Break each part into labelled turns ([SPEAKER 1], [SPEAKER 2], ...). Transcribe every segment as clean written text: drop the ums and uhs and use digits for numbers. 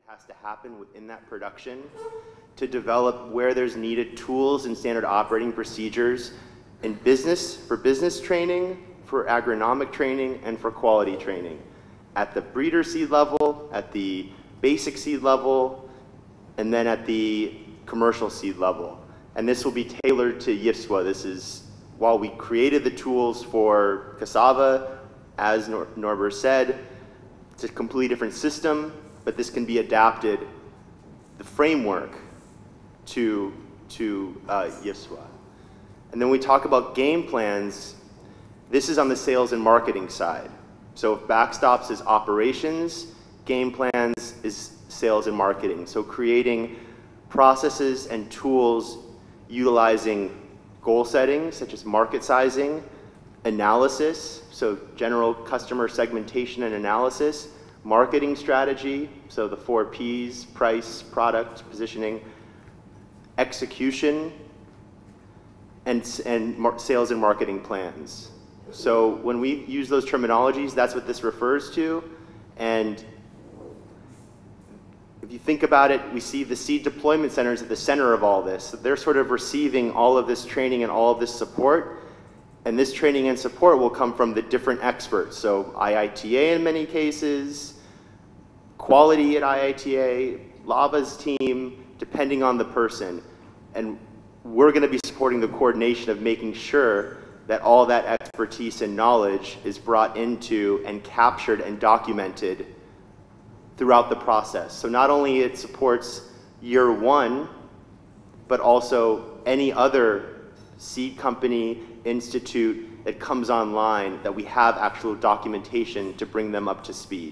[SPEAKER 1] has to happen within that production to develop where there's needed tools and standard operating procedures in business, for business training, for agronomic training, and for quality training. At the breeder seed level, at the basic seed level, and then at the commercial seed level. And this will be tailored to YISWA. This is, while we created the tools for cassava, as Norbert said, it's a completely different system, but this can be adapted, the framework, to YISWA. And then we talk about game plans. This is on the sales and marketing side. So if Backstops is operations, game plans is sales and marketing. So creating processes and tools utilizing goal setting, such as market sizing, analysis, so general customer segmentation and analysis, marketing strategy, so the 4 Ps, price, product, positioning, execution, and sales and marketing plans. So when we use those terminologies, that's what this refers to. And if you think about it, we see the seed deployment centers at the center of all this. So they're sort of receiving all of this training and all of this support. And this training and support will come from the different experts. So IITA in many cases, quality at IITA, LAVA's team, depending on the person. And we're going to be supporting the coordination of making sure that all that expertise and knowledge is brought into and captured and documented throughout the process. So not only it supports year 1, but also any other seed company, institute that comes online that we have actual documentation to bring them up to speed.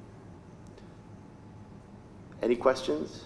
[SPEAKER 1] Any questions?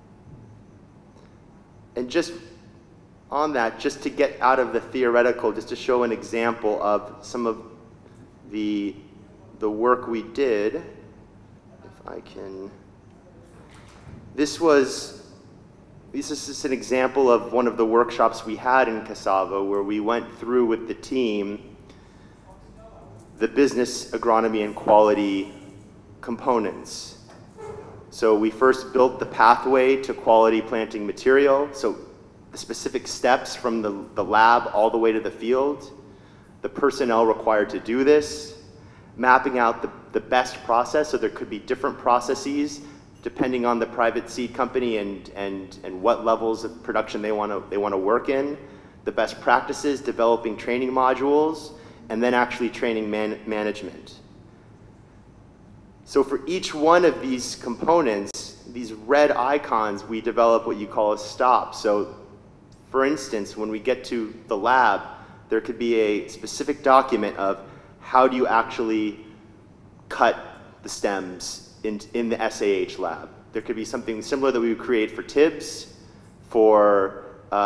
[SPEAKER 1] And just on that, just to get out of the theoretical, just to show an example of some of the work we did, if I can, this is just an example of one of the workshops we had in cassava where we went through with the team the business, agronomy, and quality components. So we first built the pathway to quality planting material, so the specific steps from the lab all the way to the field, the personnel required to do this, mapping out the best process, so there could be different processes depending on the private seed company and what levels of production they want to work in, the best practices, developing training modules, and then actually training management. So for each one of these components, these red icons, we develop what you call a stop. So for instance, when we get to the lab, there could be a specific document of how do you actually cut the stems in the SAH lab. There could be something similar that we would create for TIBS, for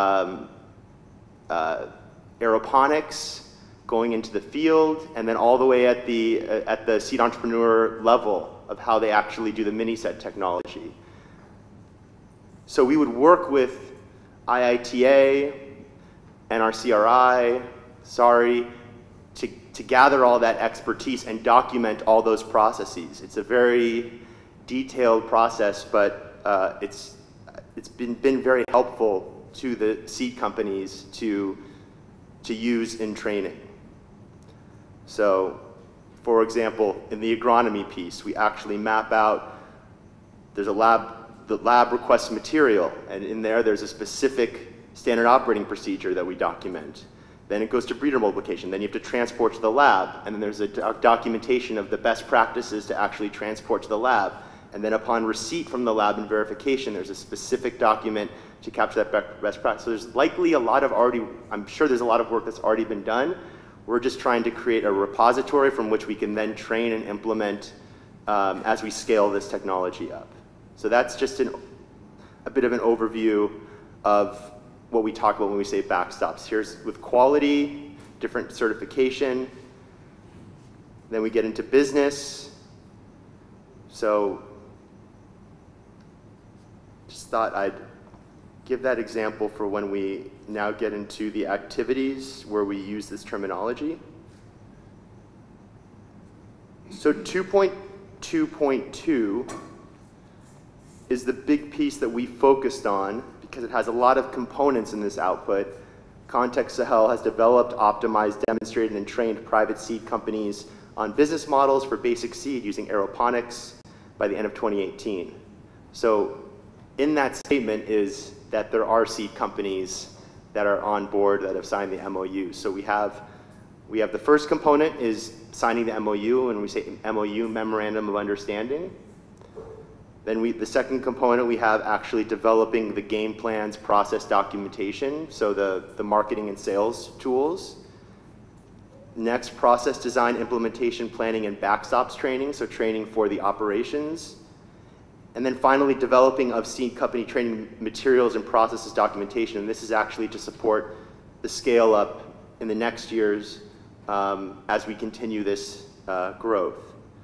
[SPEAKER 1] aeroponics, going into the field, and then all the way at the seed entrepreneur level of how they actually do the mini-set technology. So we would work with IITA, NRCRI, SARI, to gather all that expertise and document all those processes. It's a very detailed process, but it's been very helpful to the seed companies to use in training. So, for example, in the agronomy piece, we actually map out, the lab requests material, and in there's a specific standard operating procedure that we document. Then it goes to breeder multiplication, then you have to transport to the lab, and then there's a documentation of the best practices to actually transport to the lab. And then upon receipt from the lab and verification, there's a specific document to capture that best practice. So there's likely a lot of I'm sure there's a lot of work that's already been done. We're just trying to create a repository from which we can then train and implement as we scale this technology up. So that's just a bit of an overview of what we talk about when we say backstops. Here's with quality, different certification. Then we get into business. So just thought I'd give that example for when we now get into the activities where we use this terminology. So 2.2.2 is the big piece that we focused on because it has a lot of components in this output. Context Sahel has developed, optimized, demonstrated, and trained private seed companies on business models for basic seed using aeroponics by the end of 2018. So in that statement is that there are seed companies that are on board that have signed the MOU. So we have the first component is signing the MOU, and we say MOU, Memorandum of Understanding. Then the second component, we have actually developing the game plans, process documentation, so the marketing and sales tools. Next, process design, implementation, planning, and backstops training, so training for the operations. And then finally, developing of seed company training materials and processes documentation. And this is actually to support the scale up in the next years as we continue this growth.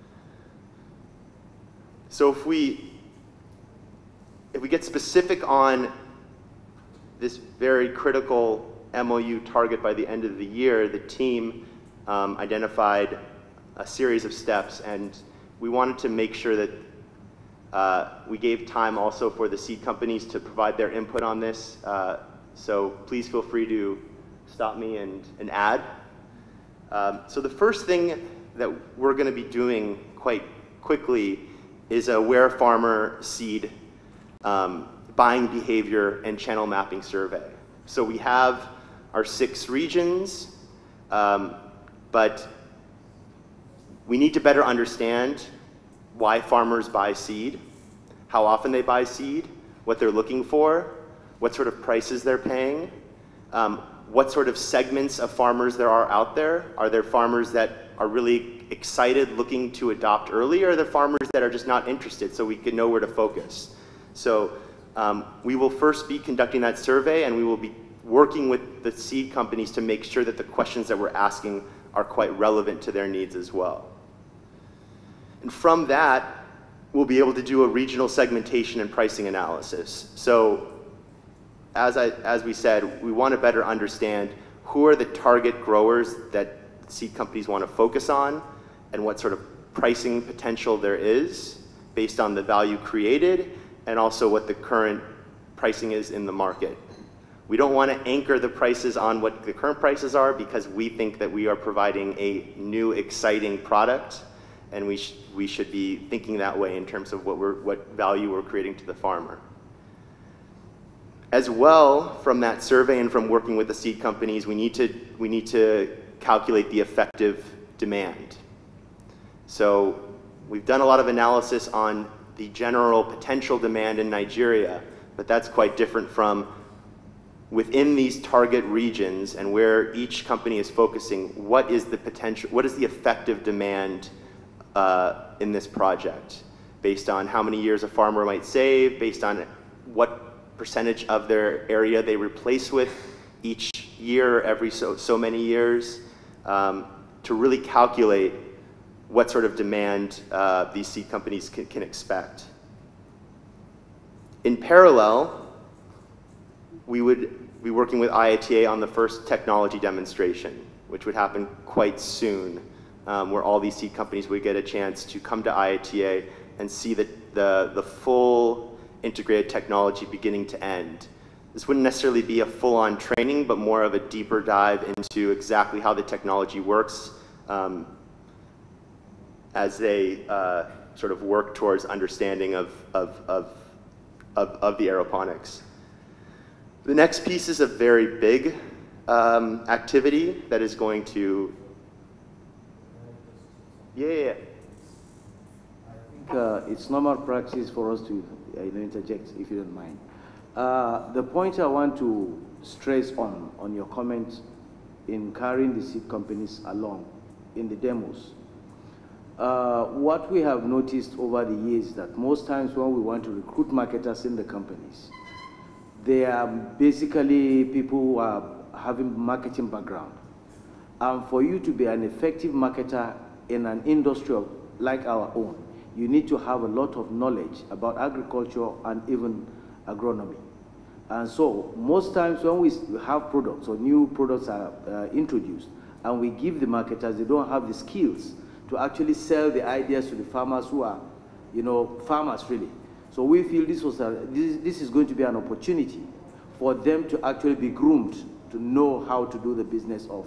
[SPEAKER 1] So if we get specific on this very critical MOU target by the end of the year, the team identified a series of steps, and we wanted to make sure that we gave time also for the seed companies to provide their input on this. So please feel free to stop me and add. So the first thing that we're going to be doing quite quickly is a Where Farmer Seed buying behavior and channel mapping survey. So we have our 6 regions, but we need to better understand why farmers buy seed, how often they buy seed, what they're looking for, what sort of prices they're paying, what sort of segments of farmers there are out there. Are there farmers that are really excited looking to adopt early, or are there farmers that are just not interested, so we can know where to focus? So we will first be conducting that survey, and we will be working with the seed companies to make sure that the questions that we're asking are quite relevant to their needs as well. And from that, we'll be able to do a regional segmentation and pricing analysis. So as we said, we want to better understand who are the target growers that seed companies want to focus on, and what sort of pricing potential there is based on the value created, and also what the current pricing is in the market. We don't want to anchor the prices on what the current prices are, because we think that we are providing a new, exciting product, and we should be thinking that way in terms of what value we're creating to the farmer. As well, from that survey and from working with the seed companies, we need to calculate the effective demand. So we've done a lot of analysis on the general potential demand in Nigeria, but that's quite different from within these target regions and where each company is focusing. What is the potential, what is the effective demand in this project, based on how many years a farmer might save, based on what percentage of their area they replace with each year, every so many years, to really calculate what sort of demand these seed companies can expect. In parallel, we would be working with IATA on the first technology demonstration, which would happen quite soon, where all these seed companies would get a chance to come to IATA and see the full integrated technology beginning to end. This wouldn't necessarily be a full-on training, but more of a deeper dive into exactly how the technology works as they sort of work towards understanding of the aeroponics. The next piece is a very big activity that is going to, I
[SPEAKER 2] think it's normal practice for us to interject, if you don't mind. The point I want to stress on your comments in carrying the seed companies along in the demos. What we have noticed over the years that most times when we want to recruit marketers in the companies, they are basically people who are having marketing background. And for you to be an effective marketer in an industry like our own, you need to have a lot of knowledge about agriculture and even agronomy. And so most times when we have products or new products are introduced and we give the marketers, they don't have the skills to actually sell the ideas to the farmers who are, farmers really. So we feel this is going to be an opportunity for them to actually be groomed to know how to do the business of,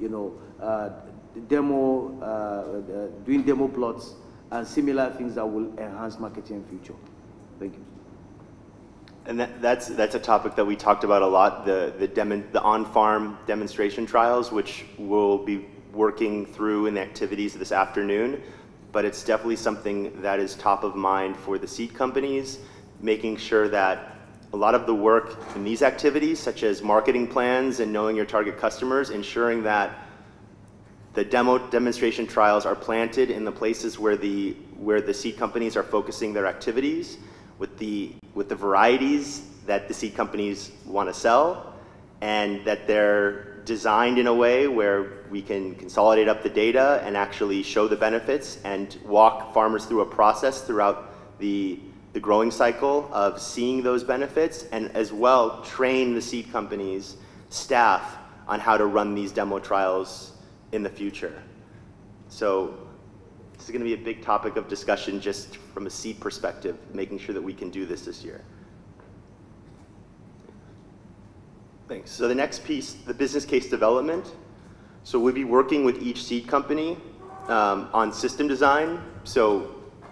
[SPEAKER 2] doing demo plots and similar things that will enhance marketing in future. Thank you.
[SPEAKER 1] And that's a topic that we talked about a lot, the on-farm demonstration trials, which we'll be working through in the activities this afternoon. But it's definitely something that is top of mind for the seed companies, making sure that a lot of the work in these activities, such as marketing plans and knowing your target customers, ensuring that the demonstration trials are planted in the places where the seed companies are focusing their activities, with the varieties that the seed companies want to sell, and that they're designed in a way where we can consolidate up the data and actually show the benefits and walk farmers through a process throughout the growing cycle of seeing those benefits, and as well train the seed companies' staff on how to run these demo trials in the future. So this is going to be a big topic of discussion just from a seed perspective, making sure that we can do this year. Thanks. So the next piece, the business case development. So we'll be working with each seed company on system design. So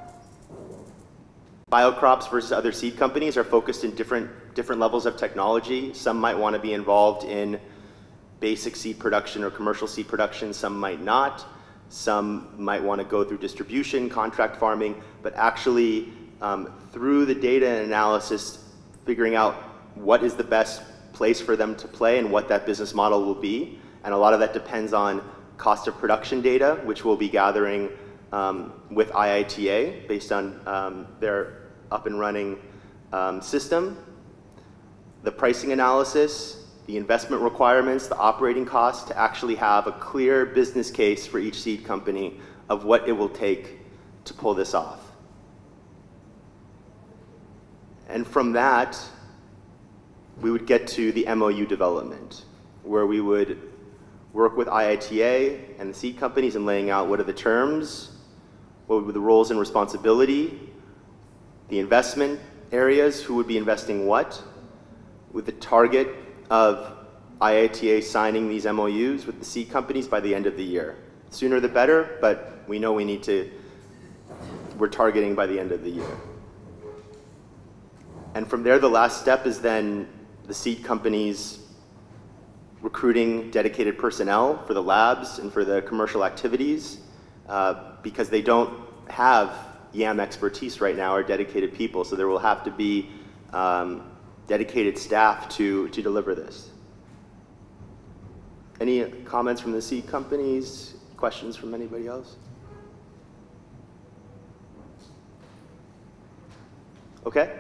[SPEAKER 1] BioCrops versus other seed companies are focused in different levels of technology. Some might want to be involved in basic seed production or commercial seed production, some might not. Some might want to go through distribution, contract farming, but actually through the data and analysis, figuring out what is the best place for them to play and what that business model will be. And a lot of that depends on cost of production data, which we'll be gathering with IITA based on their up and running system, the pricing analysis, the investment requirements, the operating costs, to actually have a clear business case for each seed company of what it will take to pull this off. And from that, we would get to the MOU development, where we would work with IITA and the seed companies in laying out what are the terms, what would be the roles and responsibility, the investment areas, who would be investing what, with the target of IITA signing these MOUs with the seed companies by the end of the year. Sooner the better, but we know we're targeting by the end of the year. And from there, the last step is then the seed companies recruiting dedicated personnel for the labs and for the commercial activities, because they don't have YAM expertise right now or dedicated people, so there will have to be dedicated staff to deliver this. Any comments from the seed companies? Questions from anybody else? Okay.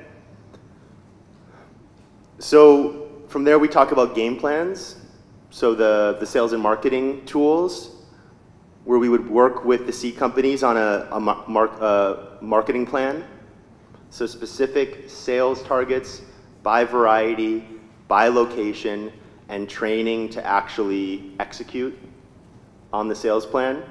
[SPEAKER 1] So from there we talk about game plans. So the sales and marketing tools, where we would work with the seed companies on a marketing plan. So specific sales targets by variety, by location, and training to actually execute on the sales plan.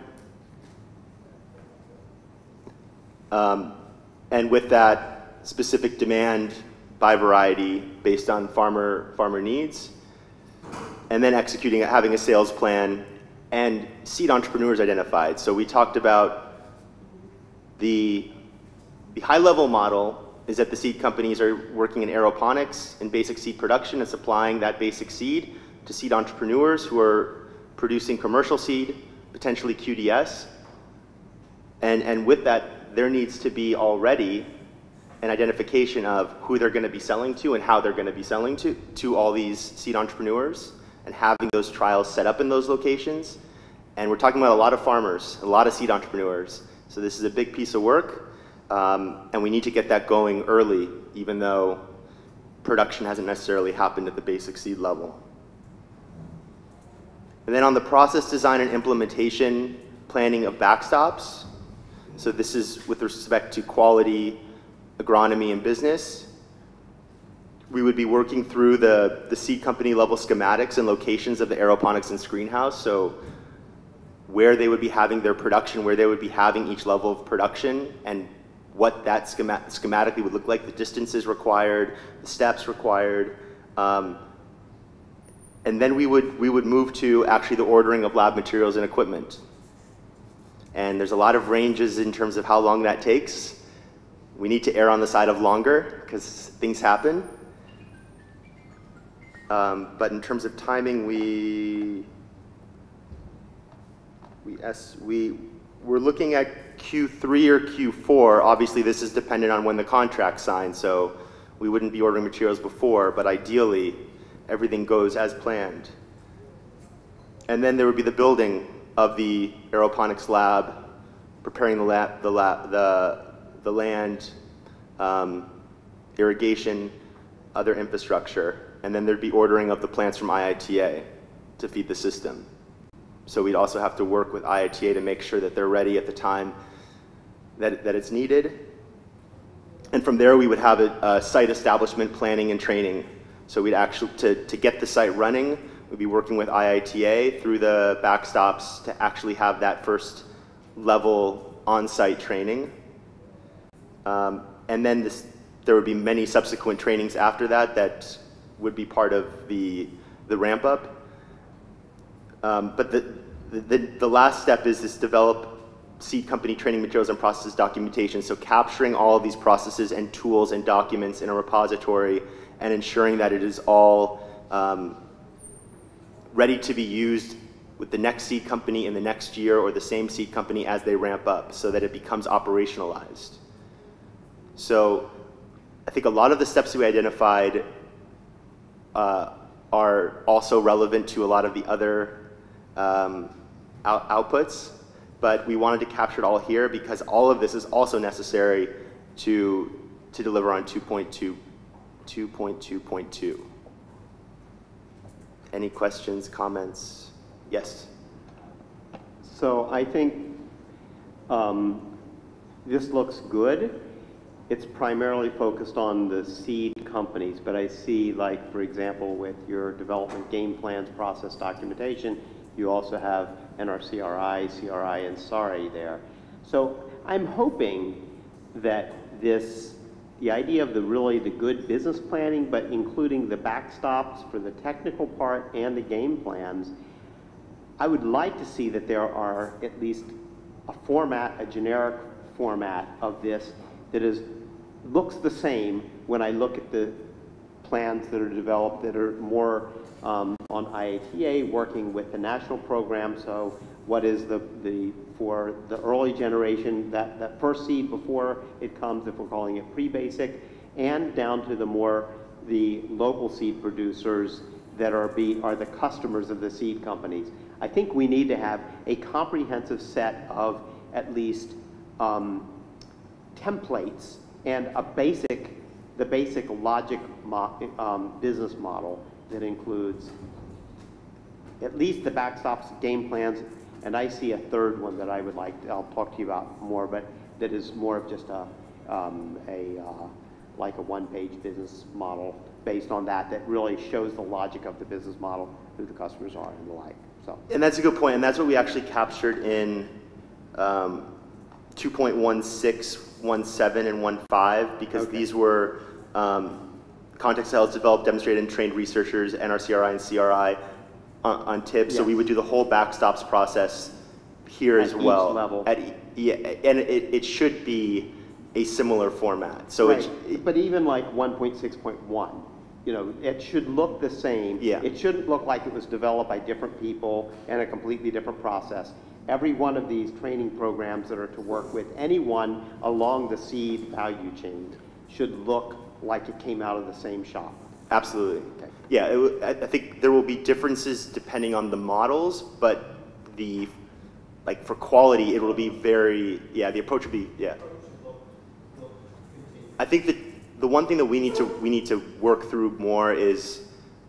[SPEAKER 1] And with that, specific demand by variety based on farmer needs. And then executing it, having a sales plan, and seed entrepreneurs identified. So we talked about the high-level model is that the seed companies are working in aeroponics and basic seed production and supplying that basic seed to seed entrepreneurs who are producing commercial seed, potentially QDS. And with that, there needs to be already an identification of who they're going to be selling to and how they're going to be selling to all these seed entrepreneurs, and having those trials set up in those locations. And we're talking about a lot of farmers, a lot of seed entrepreneurs. So this is a big piece of work. And we need to get that going early, even though production hasn't necessarily happened at the basic seed level. And then on the process design and implementation, planning of backstops. So this is with respect to quality, agronomy, and business. We would be working through the seed company level schematics and locations of the aeroponics and screenhouse. So where they would be having their production, where they would be having each level of production, and what that schematically would look like, the distances required, the steps required. And then we would move to actually the ordering of lab materials and equipment. And there's a lot of ranges in terms of how long that takes. We need to err on the side of longer because things happen. But in terms of timing, we're looking at Q3 or Q4. Obviously, this is dependent on when the contract's signed, so we wouldn't be ordering materials before, but ideally, everything goes as planned. And then there would be the building of the aeroponics lab, preparing the land, irrigation, other infrastructure, and then there'd be ordering of the plants from IITA to feed the system. So we'd also have to work with IITA to make sure that they're ready at the time that it's needed. And from there, we would have a site establishment planning and training. So we'd actually, to get the site running, we'd be working with IITA through the backstops to actually have that first level on-site training. And then there would be many subsequent trainings after that would be part of the ramp up. But the last step is this develop seed company training materials and process documentation. So capturing all of these processes and tools and documents in a repository and ensuring that it is all ready to be used with the next seed company in the next year or the same seed company as they ramp up so that it becomes operationalized. So I think a lot of the steps we identified are also relevant to a lot of the other outputs, but we wanted to capture it all here because all of this is also necessary to deliver on 2.2.2. Any questions, comments? Yes?
[SPEAKER 3] So I think this looks good. It's primarily focused on the seed companies, but I see, like, for example, with your development game plans, process documentation, you also have NRCRI, CRI, and SARI there. So I'm hoping that the idea of the good business planning, but including the backstops for the technical part and the game plans, I would like to see that there are at least a generic format of this that looks the same when I look at the plans that are developed that are more on IATA, working with the national program. So what is for the early generation, that first seed before it comes, if we're calling it pre-basic, and down to the local seed producers that are the customers of the seed companies. I think we need to have a comprehensive set of at least templates and the basic logic business model that includes at least the backstops, game plans, and I see a third one that I would I'll talk to you about more, but that is more of just like a one-page business model based on that really shows the logic of the business model, who the customers are, and the like. So. And
[SPEAKER 1] that's a good point, and that's what we actually captured in 2.16, 1.7, and 1.5, because these were context cells developed, demonstrated, and trained researchers, NRCRI and CRI on TIP. Yes. So we would do the whole backstops process here as well.
[SPEAKER 3] Each level.
[SPEAKER 1] And it should be a similar format. So
[SPEAKER 3] right. But even like 1.6.1, it should look the same.
[SPEAKER 1] Yeah.
[SPEAKER 3] It shouldn't look like it was developed by different people and a completely different process. Every one of these training programs that are to work with anyone along the seed value chain should look like it came out of the same shop.
[SPEAKER 1] Absolutely.
[SPEAKER 3] Okay.
[SPEAKER 1] Yeah, I think there will be differences depending on the models, but for quality, it will be the approach will be, I think that the one thing that we need to work through more is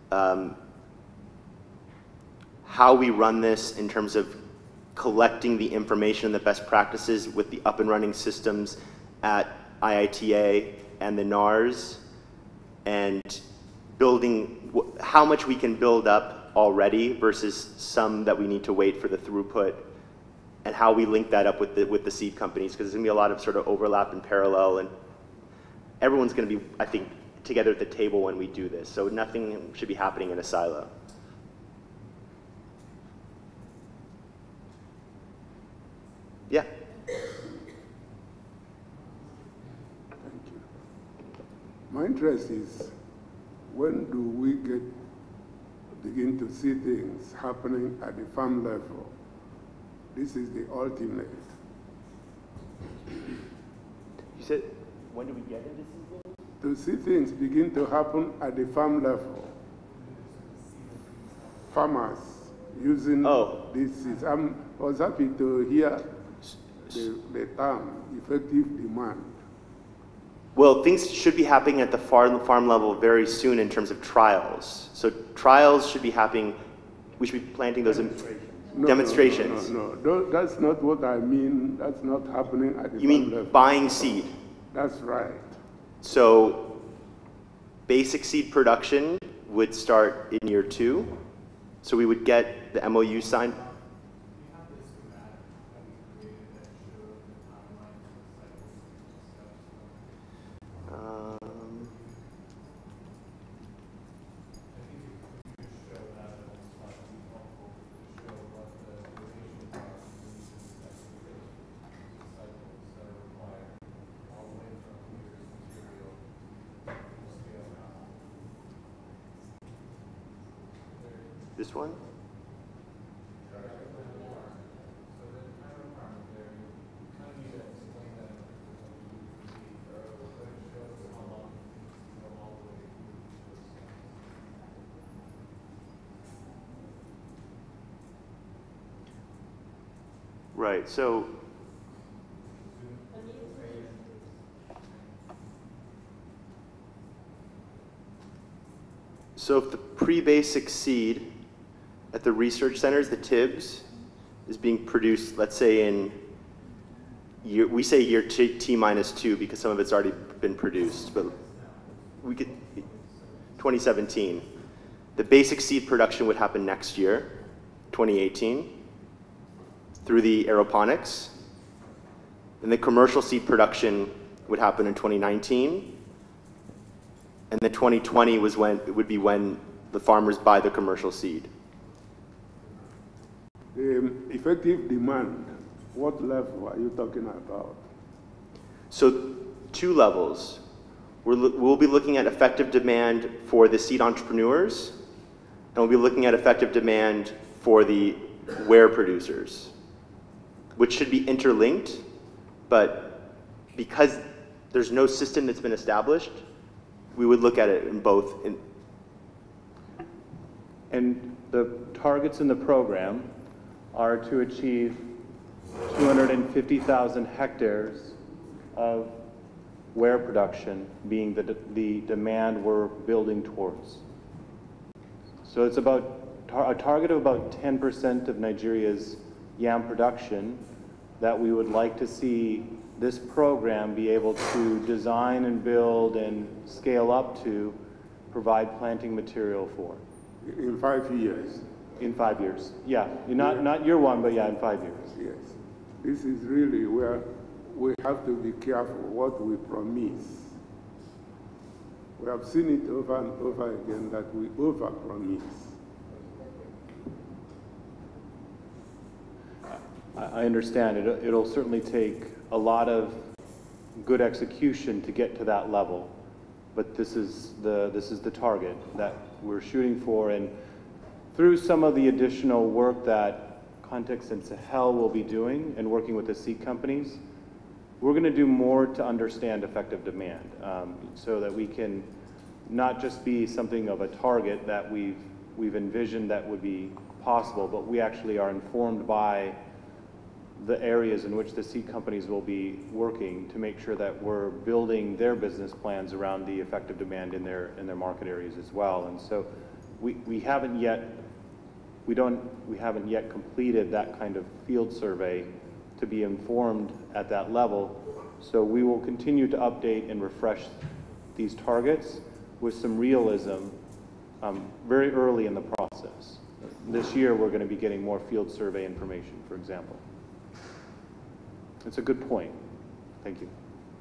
[SPEAKER 1] how we run this in terms of collecting the information and the best practices with the up and running systems at IITA and the NARS, and building how much we can build up already versus some that we need to wait for the throughput and how we link that up with the seed companies, because there's going to be a lot of sort of overlap and parallel, and everyone's going to be, I think, together at the table when we do this. So nothing should be happening in a silo. Yeah.
[SPEAKER 4] Thank you. My interest is, when do we begin to see things happening at the farm level? This is the ultimate.
[SPEAKER 1] You said, when do we get into seed?
[SPEAKER 4] To see things begin to happen at the farm level. Farmers using this is, I was happy to hear the term effective demand.
[SPEAKER 1] Well, things should be happening at the farm level very soon in terms of trials. So trials should be happening, we should be planting those demonstrations.
[SPEAKER 4] No, that's not what I mean. That's not happening at the
[SPEAKER 1] You
[SPEAKER 4] farm
[SPEAKER 1] mean
[SPEAKER 4] level.
[SPEAKER 1] buying seed?
[SPEAKER 4] That's right.
[SPEAKER 1] So basic seed production would start in year 2. So we would get the MOU signed. This one? Right, so if the pre-basic seed at the research centers, the TIBs, is being produced, let's say in year, we say year T-2 because some of it's already been produced, but we could, 2017. The basic seed production would happen next year, 2018, through the aeroponics. And the commercial seed production would happen in 2019. And then 2020 was when, it would be when the farmers buy the commercial seed.
[SPEAKER 4] The effective demand, what level are you talking about?
[SPEAKER 1] So 2 levels. We'll be looking at effective demand for the seed entrepreneurs, and we'll be looking at effective demand for the ware producers, which should be interlinked, but because there's no system that's been established, we would look at it in both.
[SPEAKER 5] And the targets in the program are to achieve 250,000 hectares of ware production being the demand we're building towards. So it's about a target of about 10% of Nigeria's yam production that we would like to see this program be able to design and build and scale up to provide planting material for.
[SPEAKER 4] In 5 years.
[SPEAKER 5] In 5 years, yeah. Not year 1, but yeah, in 5 years.
[SPEAKER 4] Yes. This is really where we have to be careful what we promise. We have seen it over and over again that we over-promise.
[SPEAKER 5] I understand. It'll certainly take a lot of good execution to get to that level, but this is the target that we're shooting for, and through some of the additional work that Context and Sahel will be doing and working with the seed companies, we're going to do more to understand effective demand, so that we can not just be something of a target that we've envisioned that would be possible, but we actually are informed by the areas in which the seed companies will be working to make sure that we're building their business plans around the effective demand in their market areas as well. And so we haven't yet completed that kind of field survey to be informed at that level. So we will continue to update and refresh these targets with some realism very early in the process. This year we're going to be getting more field survey information, for example. It's a good point. Thank you.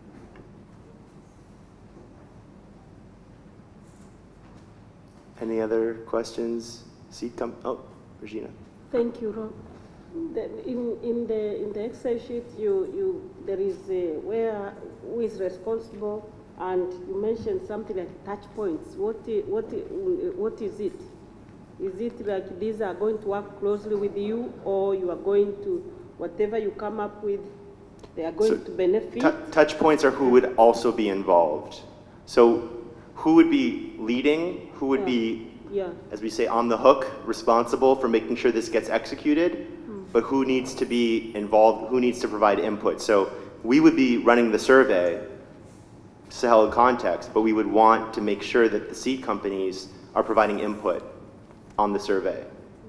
[SPEAKER 1] Any other questions? Oh, Regina.
[SPEAKER 6] Thank you, Rob. In the Excel sheet, there is where who is responsible, and you mentioned something like touch points. What is it? Is it like these are going to work closely with you, or you are going to, whatever you come up with, they are going to benefit?
[SPEAKER 1] Touch points are who would also be involved. So who would be leading, who would be, as we say, on the hook, responsible for making sure this gets executed, but who needs to be involved, who needs to provide input. So we would be running the survey, to held context, but we would want to make sure that the seed companies are providing input on the survey.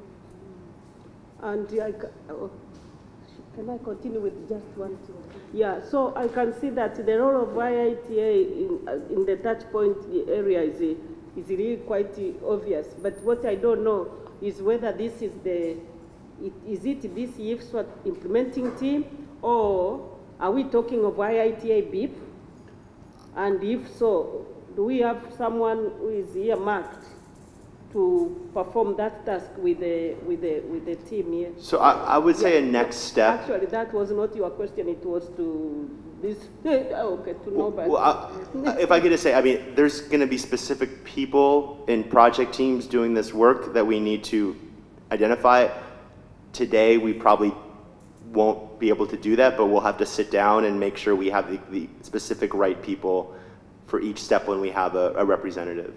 [SPEAKER 6] And can I continue with just one thing? Yeah, so I can see that the role of IITA in the touch point area is really quite obvious. But what I don't know is whether this is is it this IFSWA implementing team, or are we talking of IITA BIP? And if so, do we have someone who is earmarked to perform that task with the team here?
[SPEAKER 1] So I would say a next step.
[SPEAKER 6] Actually, that was not your question. It was to this. Okay, to know better.
[SPEAKER 1] Well, if I could just say, I mean, there's going to be specific people in project teams doing this work that we need to identify. Today, we probably won't be able to do that, but we'll have to sit down and make sure we have the specific right people for each step when we have a representative.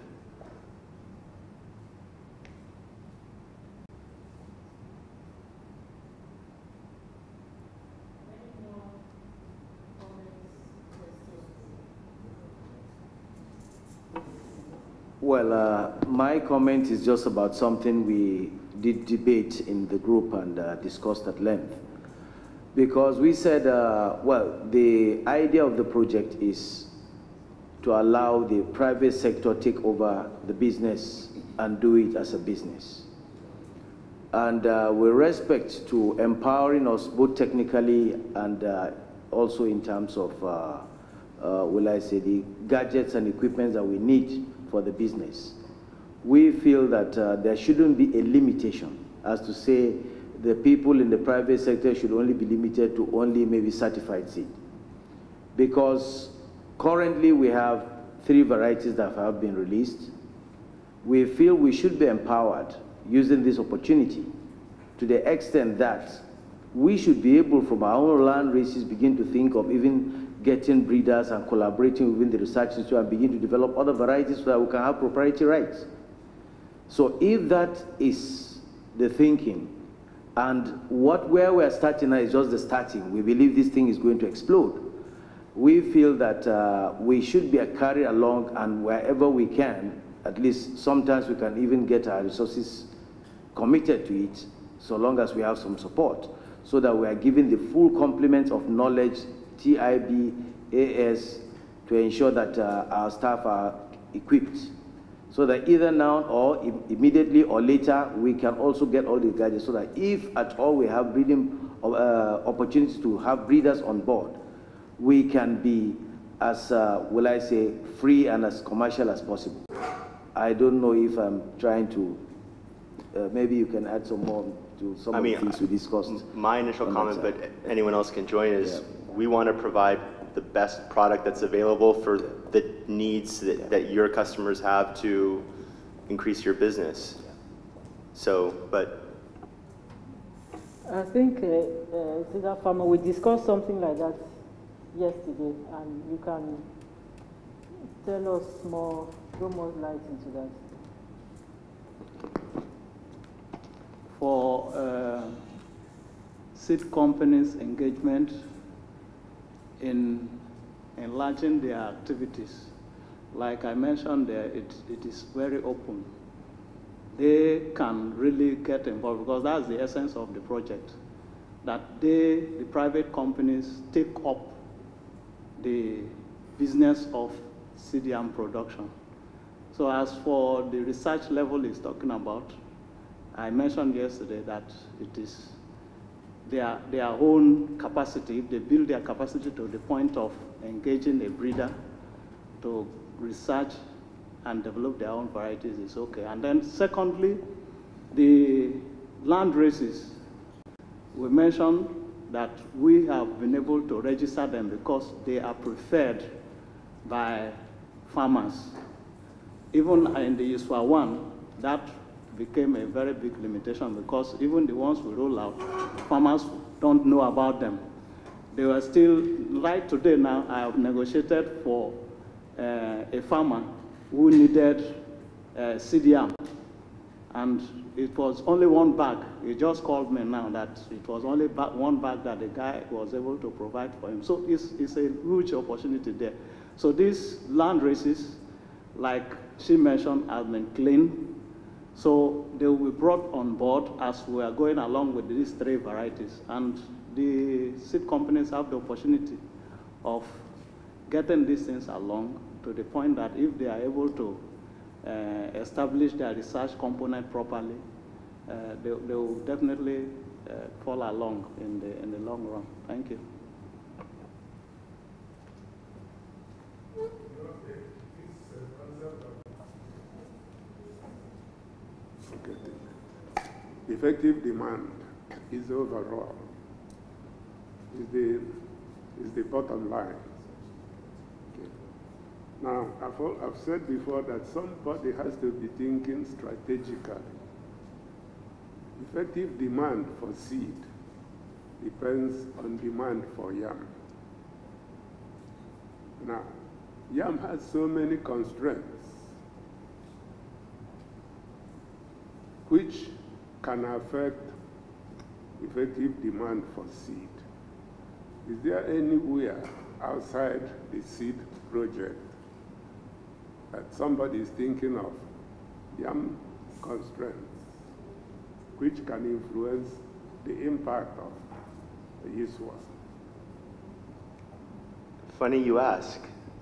[SPEAKER 2] Well, my comment is just about something we did debate in the group and discussed at length. Because we said, well, the idea of the project is to allow the private sector take over the business and do it as a business. And with respect to empowering us both technically and also in terms of, will I say, the gadgets and equipment that we need for the business, we feel that there shouldn't be a limitation as to say the people in the private sector should only be limited to only maybe certified seed. Because currently we have 3 varieties that have been released. We feel we should be empowered using this opportunity to the extent that we should be able from our own land races begin to think of even getting breeders and collaborating within the research institute and begin to develop other varieties so that we can have proprietary rights. So if that is the thinking, and where we're starting now is just the starting, we believe this thing is going to explode. We feel that we should be carried along, and wherever we can, at least sometimes we can even get our resources committed to it, so long as we have some support, so that we are given the full complement of knowledge, TIB, AS, to ensure that our staff are equipped, so that either now or immediately or later, we can also get all the gadgets, so that if at all we have breeding opportunities to have breeders on board, we can be as, will I say, free and as commercial as possible. I don't know if I'm trying to, maybe you can add some more to some of the things we discussed.
[SPEAKER 1] My initial comment, but anyone else can join, is we want to provide the best product that's available for the needs that your customers have to increase your business. So, but
[SPEAKER 6] I think, Senior Farmer, we discussed something like that yesterday, and you can tell us more, throw more light into that.
[SPEAKER 7] For seed companies' engagement in enlarging their activities, like I mentioned there, it is very open. They can really get involved, because that's the essence of the project, that the private companies take up the business of CDM production. So as for the research level he's talking about, I mentioned yesterday that it is their own capacity. If they build their capacity to the point of engaging a breeder to research and develop their own varieties, is okay. And then secondly, the land races. We mentioned that we have been able to register them because they are preferred by farmers. Even in the ISWA 1, that became a very big limitation because even the ones we roll out, farmers don't know about them. They were still, right today now, I have negotiated for a farmer who needed CDM. And it was only one bag. He just called me now that it was only one bag that the guy was able to provide for him. So it's a huge opportunity there. So these land races, like she mentioned, have been clean. So they will be brought on board as we are going along with these 3 varieties. And the seed companies have the opportunity of getting these things along to the point that if they are able to establish their research component properly, they will definitely fall along in the long run. Thank you.
[SPEAKER 4] Effective demand is overall, is the bottom line. Okay. Now, I've said before that somebody has to be thinking strategically. Effective demand for seed depends on demand for yam. Now, yam has so many constraints which can affect effective demand for seed. Is there anywhere outside the seed project that somebody is thinking of yam constraints which can influence the impact of the ISWA?
[SPEAKER 1] Funny you ask.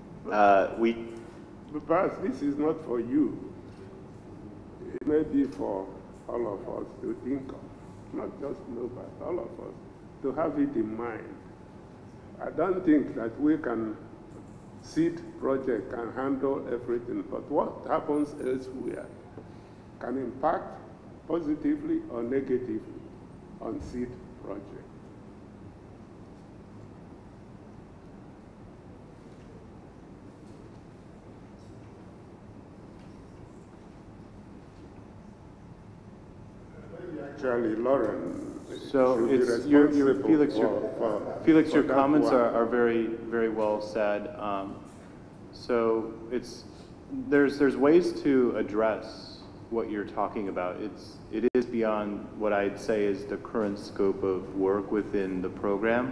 [SPEAKER 4] Perhaps this is not for you. It may be for all of us to think of, not just nobody, all of us, to have it in mind. I don't think that we can, seed project can handle everything, but what happens elsewhere can impact positively or negatively on seed project. Actually, Lauren,
[SPEAKER 5] so it's Felix, your comments are very, very well said. So there's ways to address what you're talking about. It is beyond what I'd say is the current scope of work within the program.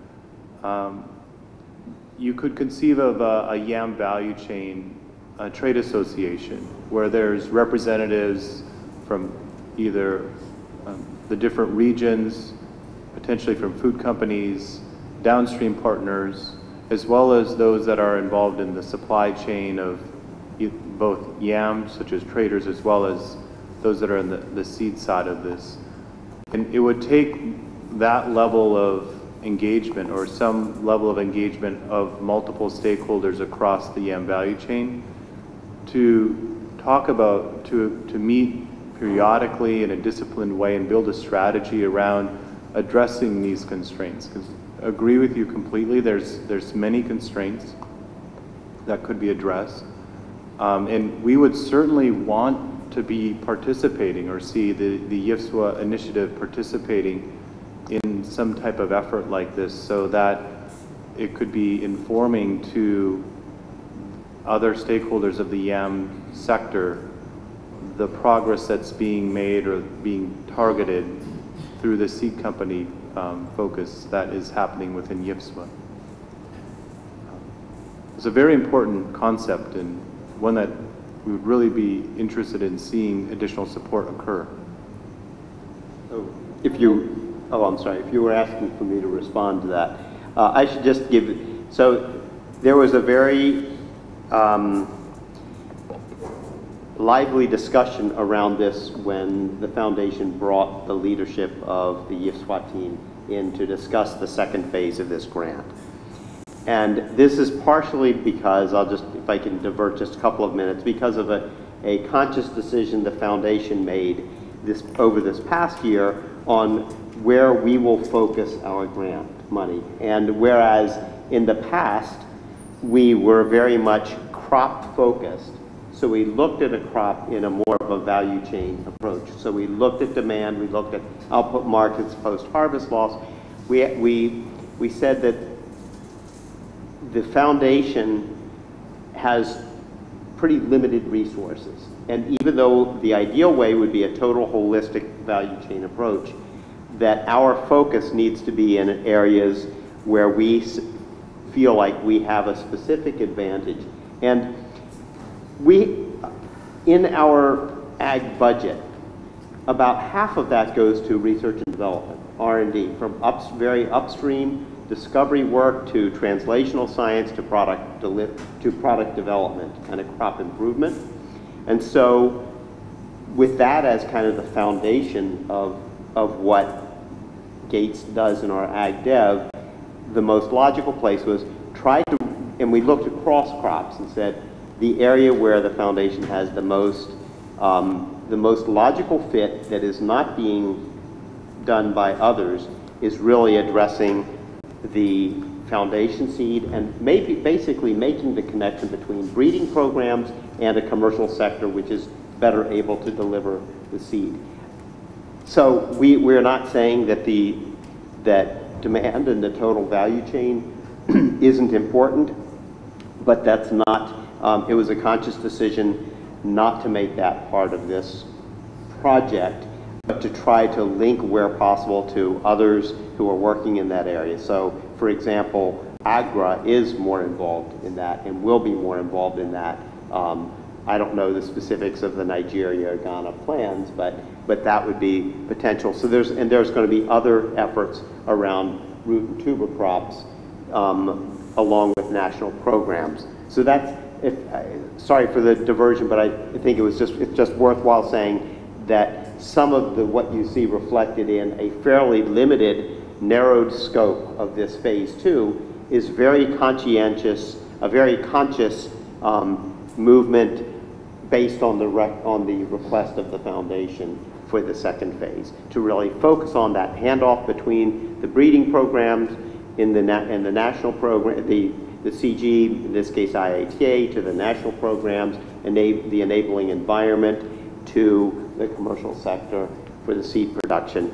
[SPEAKER 5] You could conceive of a yam value chain, a trade association, where there's representatives from either the different regions, potentially from food companies, downstream partners, as well as those that are involved in the supply chain of both yam, such as traders, as well as those that are in the seed side of this. And it would take that level of engagement, or some level of engagement of multiple stakeholders across the yam value chain, to talk about, to meet periodically in a disciplined way and build a strategy around addressing these constraints. Because I agree with you completely, there's many constraints that could be addressed. And we would certainly want to be participating, or see the ISWA initiative participating in some type of effort like this, so that it could be informing to other stakeholders of the yam sector the progress that's being made or being targeted through the seed company focus that is happening within ISWA. It's a very important concept, and one that we would really be interested in seeing additional support occur.
[SPEAKER 3] So if you were asking for me to respond to that, I should just give, so there was a very lively discussion around this when the foundation brought the leadership of the ISWA team in to discuss the second phase of this grant. And this is partially because, if I can divert just a couple of minutes, because of a conscious decision the foundation made over this past year on where we will focus our grant money. And whereas in the past, we were very much crop focused, so we looked at a crop in a more of a value chain approach. So we looked at demand, we looked at output markets, post-harvest loss. We said that the foundation has pretty limited resources. And even though the ideal way would be a total holistic value chain approach, that our focus needs to be in areas where we feel like we have a specific advantage. And in our ag budget, about half of that goes to research and development, R&D, from very upstream discovery work to translational science to product development and a crop improvement. And so with that as kind of the foundation of what Gates does in our ag dev, the most logical place was and we looked across crops and said the area where the foundation has the most logical fit that is not being done by others is really addressing the foundation seed and basically making the connection between breeding programs and a commercial sector which is better able to deliver the seed. So we're not saying that that demand and the total value chain isn't important, but that's not, it was a conscious decision not to make that part of this project, but to try to link where possible to others who are working in that area. So, for example, AGRA is more involved in that and will be more involved in that. I don't know the specifics of the Nigeria or Ghana plans, but that would be potential. So there's going to be other efforts around root and tuber crops along with national programs. So that's, sorry for the diversion, but I think it's just worthwhile saying that some of what you see reflected in a fairly limited, narrowed scope of this phase 2 is very conscientious, a very conscious movement based on the request of the foundation for the second phase, to really focus on that handoff between the breeding programs in the national program, the CG, in this case IATA, to the national programs, and the enabling environment to the commercial sector for the seed production.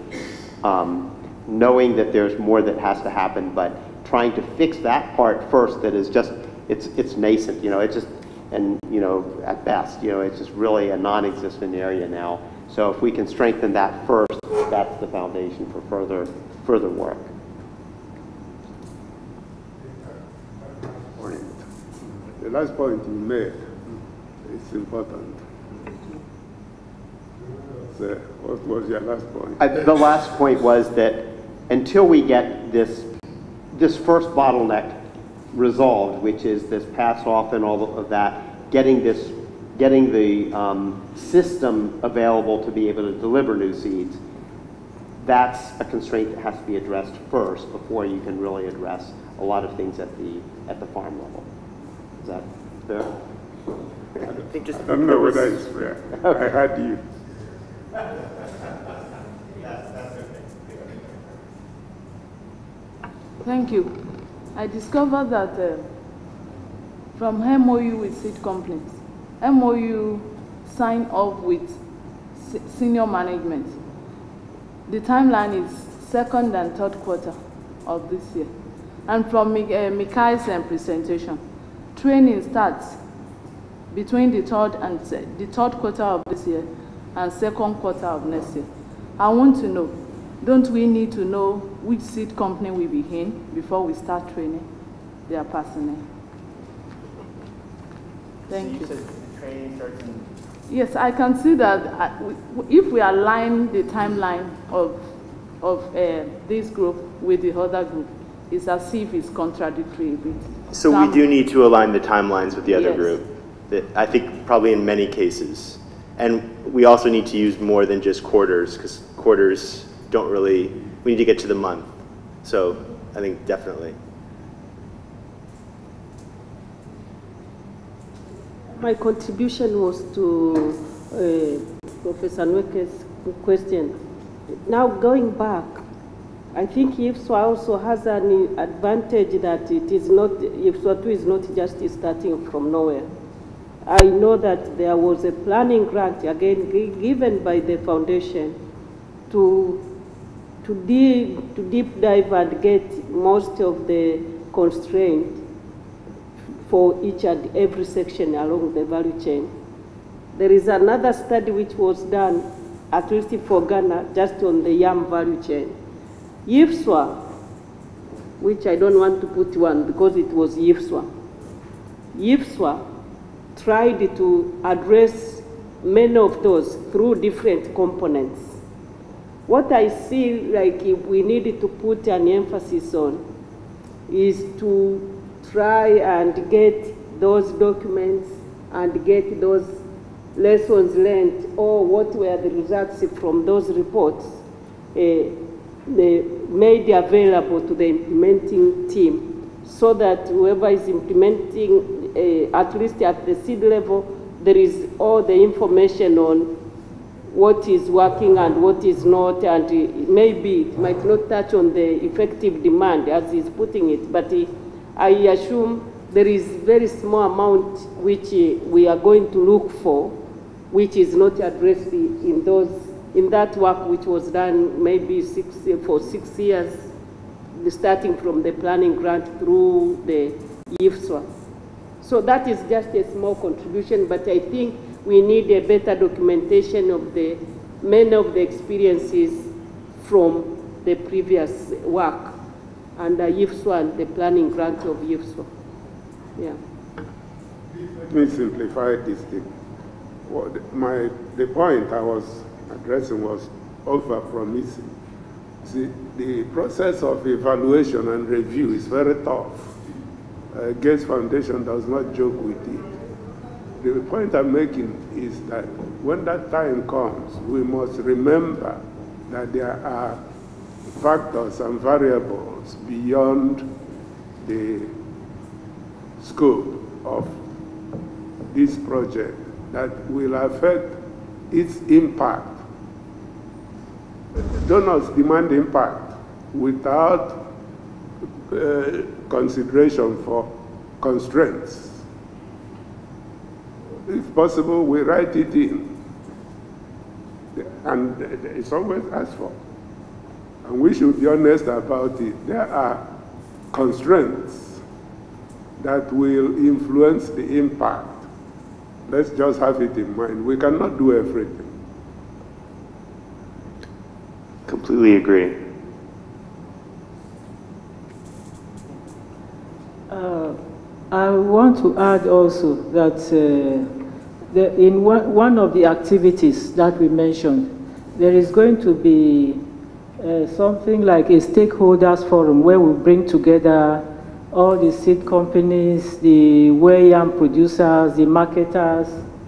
[SPEAKER 3] Knowing that there's more that has to happen, but trying to fix that part first that is just, it's nascent, it's just, and at best, it's just really a non-existent area now. So if we can strengthen that first, that's the foundation for further work.
[SPEAKER 4] The last point you made is important. So what was your last point?
[SPEAKER 3] The last point was that until we get this first bottleneck resolved, which is this pass off and all of that, getting the system available to be able to deliver new seeds, that's a constraint that has to be addressed first before you can really address a lot of things at the farm level. Is that fair?
[SPEAKER 4] I don't know whether it's fair. Okay. I heard you.
[SPEAKER 8] Thank you. I discovered that from MOU with seed companies, MOU signed off with senior management. The timeline is second and third quarter of this year. And from Mikai's presentation, training starts between the third quarter of this year and second quarter of next year. I want to know, don't we need to know which seed company we be in before we start training their personnel? Thank you.
[SPEAKER 1] Said training starts in...
[SPEAKER 8] Yes, I can see that if we align the timeline of this group with the other group, it's as if it's contradictory a bit.
[SPEAKER 1] So we do need to align the timelines with the other
[SPEAKER 8] Yes.
[SPEAKER 1] group. I think probably in many cases. And we also need to use more than just quarters, because quarters don't really, we need to get to the month. So I think definitely.
[SPEAKER 6] My contribution was to Professor Nweke's question. Now going back, I think IFSWA also has an advantage that it is not, IFSWA 2 is not just starting from nowhere. I know that there was a planning grant, again, given by the foundation to deep dive and get most of the constraints for each and every section along the value chain. There is another study which was done, at least for Ghana, just on the yam value chain. IFSWA, which I don't want to put one because it was IFSWA. IFSWA tried to address many of those through different components. What I see like if we needed to put an emphasis on is to try and get those documents and get those lessons learned or what were the results from those reports made available to the implementing team so that whoever is implementing, at least at the seed level, there is all the information on what is working and what is not, and maybe it might not touch on the effective demand as he's putting it, but I assume there is very small amount which we are going to look for, which is not addressed in that work which was done maybe for 6 years, starting from the planning grant through the IFSWA. So that is just a small contribution, but I think we need a better documentation of many of the experiences from the previous work under IFSWA and the planning grant of IFSWA. Yeah.
[SPEAKER 4] Let me simplify this thing. The point I was addressing was over-promising. See, the process of evaluation and review is very tough. Gates Foundation does not joke with it. The point I'm making is that when that time comes, we must remember that there are factors and variables beyond the scope of this project that will affect its impact. Donors demand impact without consideration for constraints. If possible, we write it in, and it's always asked for. And we should be honest about it. There are constraints that will influence the impact. Let's just have it in mind. We cannot do everything.
[SPEAKER 1] Completely agree.
[SPEAKER 9] I want to add also that in one of the activities that we mentioned, there is going to be something like a stakeholders forum where we bring together all the seed companies, the yam producers, the marketers,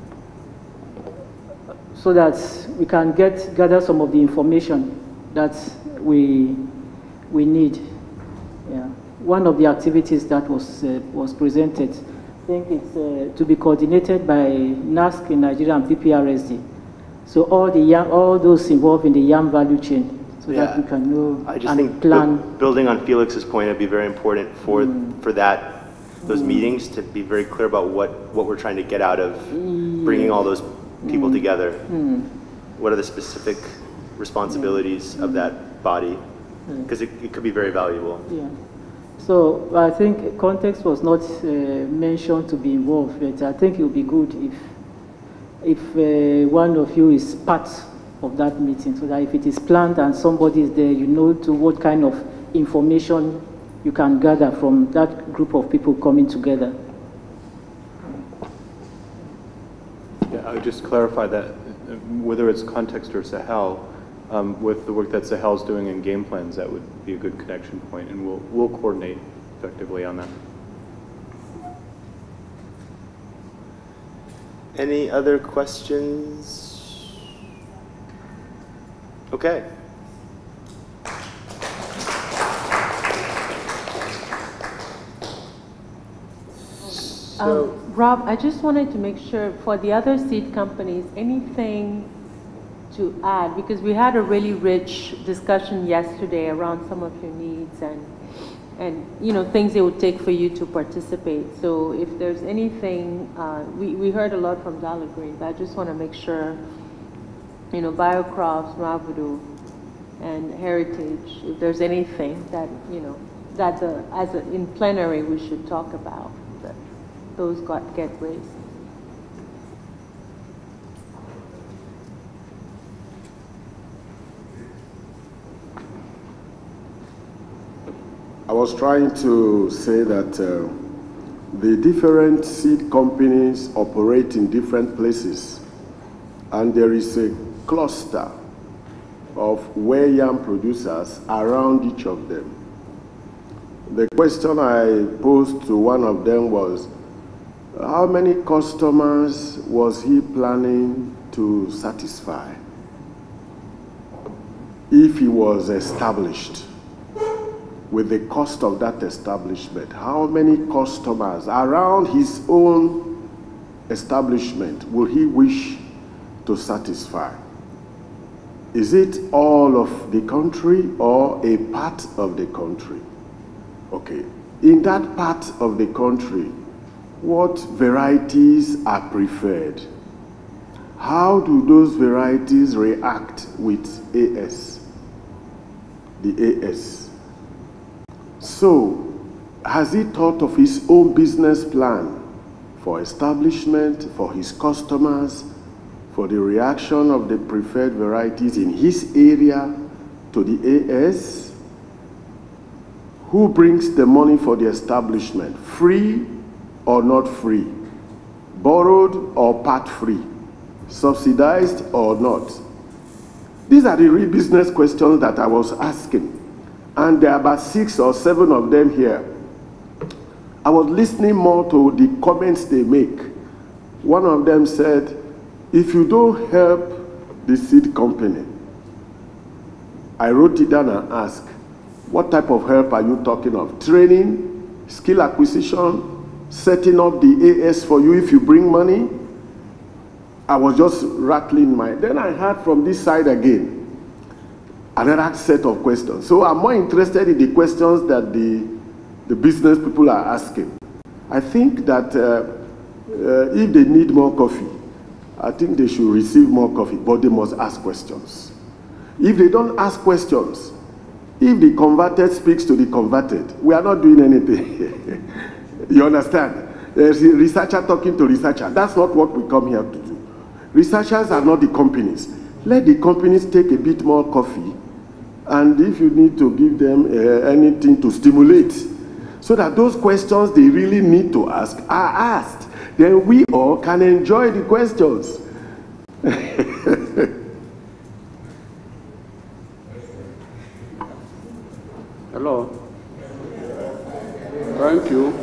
[SPEAKER 9] so that we can gather some of the information that we need. Yeah. One of the activities that was presented, I think it's to be coordinated by NASC in Nigeria and PPRSD. So all those involved in the yam value chain, so that we can know
[SPEAKER 1] I just
[SPEAKER 9] and
[SPEAKER 1] think
[SPEAKER 9] plan.
[SPEAKER 1] Building on Felix's point, it'd be very important for those meetings to be very clear about what we're trying to get out of bringing all those people together. What are the specific responsibilities of that body? Because it could be very valuable.
[SPEAKER 9] Yeah. So I think context was not mentioned to be involved, but I think it would be good if one of you is part of that meeting, so that if it is planned and somebody is there, you know to what kind of information you can gather from that group of people coming together.
[SPEAKER 5] Yeah, I would just clarify that whether it's Context or Sahel, with the work that Sahel's doing in game plans, that would be a good connection point, and we'll coordinate effectively on that.
[SPEAKER 1] Any other questions? Okay.
[SPEAKER 10] Rob, I just wanted to make sure for the other seed companies, anything to add? Because we had a really rich discussion yesterday around some of your needs and you know, things it would take for you to participate. So if there's anything, we heard a lot from Dollar Green, but I just want to make sure, you know, BioCrofts, Mavudu, and Heritage, if there's anything that, you know, that in plenary we should talk about, that those get raised.
[SPEAKER 11] I was trying to say that the different seed companies operate in different places, and there is a cluster of where yam producers around each of them. The question I posed to one of them was, how many customers was he planning to satisfy if he was established? With the cost of that establishment, how many customers around his own establishment will he wish to satisfy? Is it all of the country or a part of the country? Okay, in that part of the country, what varieties are preferred? How do those varieties react with AS? The AS. So, has he thought of his own business plan for establishment, for his customers, for the reaction of the preferred varieties in his area to the AS? Who brings the money for the establishment? Free or not free? Borrowed or part free? Subsidized or not? These are the real business questions that I was asking. And there are about 6 or 7 of them here. I was listening more to the comments they make. One of them said, if you don't help the seed company, I wrote it down and asked, what type of help are you talking of? Training, skill acquisition, setting up the AS for you if you bring money? I was just rattling my, then I heard from this side again, another set of questions. So I'm more interested in the questions that the business people are asking. I think that if they need more coffee, I think they should receive more coffee, but they must ask questions. If they don't ask questions, if the converted speaks to the converted, we are not doing anything. You understand? There's a researcher talking to researcher. That's not what we come here to do. Researchers are not the companies. Let the companies take a bit more coffee, and if you need to give them anything to stimulate, so that those questions they really need to ask are asked, then we all can enjoy the questions.
[SPEAKER 12] Hello. Thank you.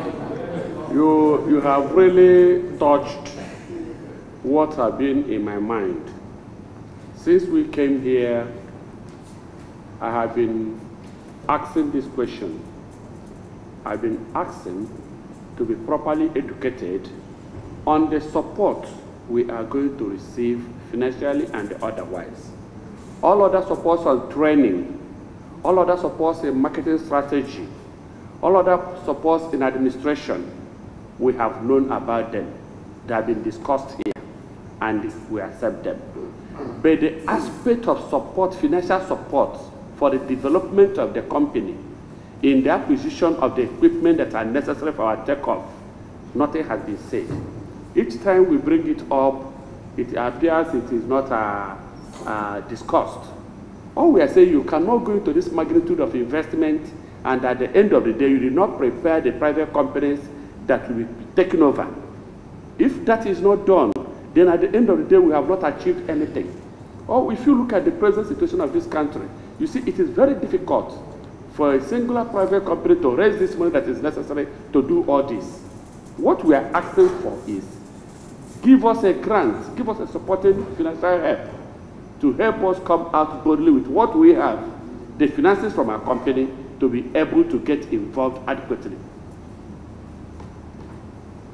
[SPEAKER 12] You have really touched what have been in my mind. Since we came here, I have been asking this question. I've been asking to be properly educated on the support we are going to receive financially and otherwise. All other supports on training, all other supports in marketing strategy, all other supports in administration, we have known about them. They have been discussed here, and we accept them. But the aspect of support, financial support for the development of the company, in the acquisition of the equipment that are necessary for our takeoff, nothing has been said. Each time we bring it up, it appears it is not discussed. All we are saying, you cannot go into this magnitude of investment, and at the end of the day, you did not prepare the private companies that will be taken over. If that is not done, then at the end of the day, we have not achieved anything. Or if you look at the present situation of this country, you see it is very difficult for a singular private company to raise this money that is necessary to do all this. What we are asking for is, give us a grant, give us a supporting financial help to help us come out boldly with what we have, the finances from our company, to be able to get involved adequately.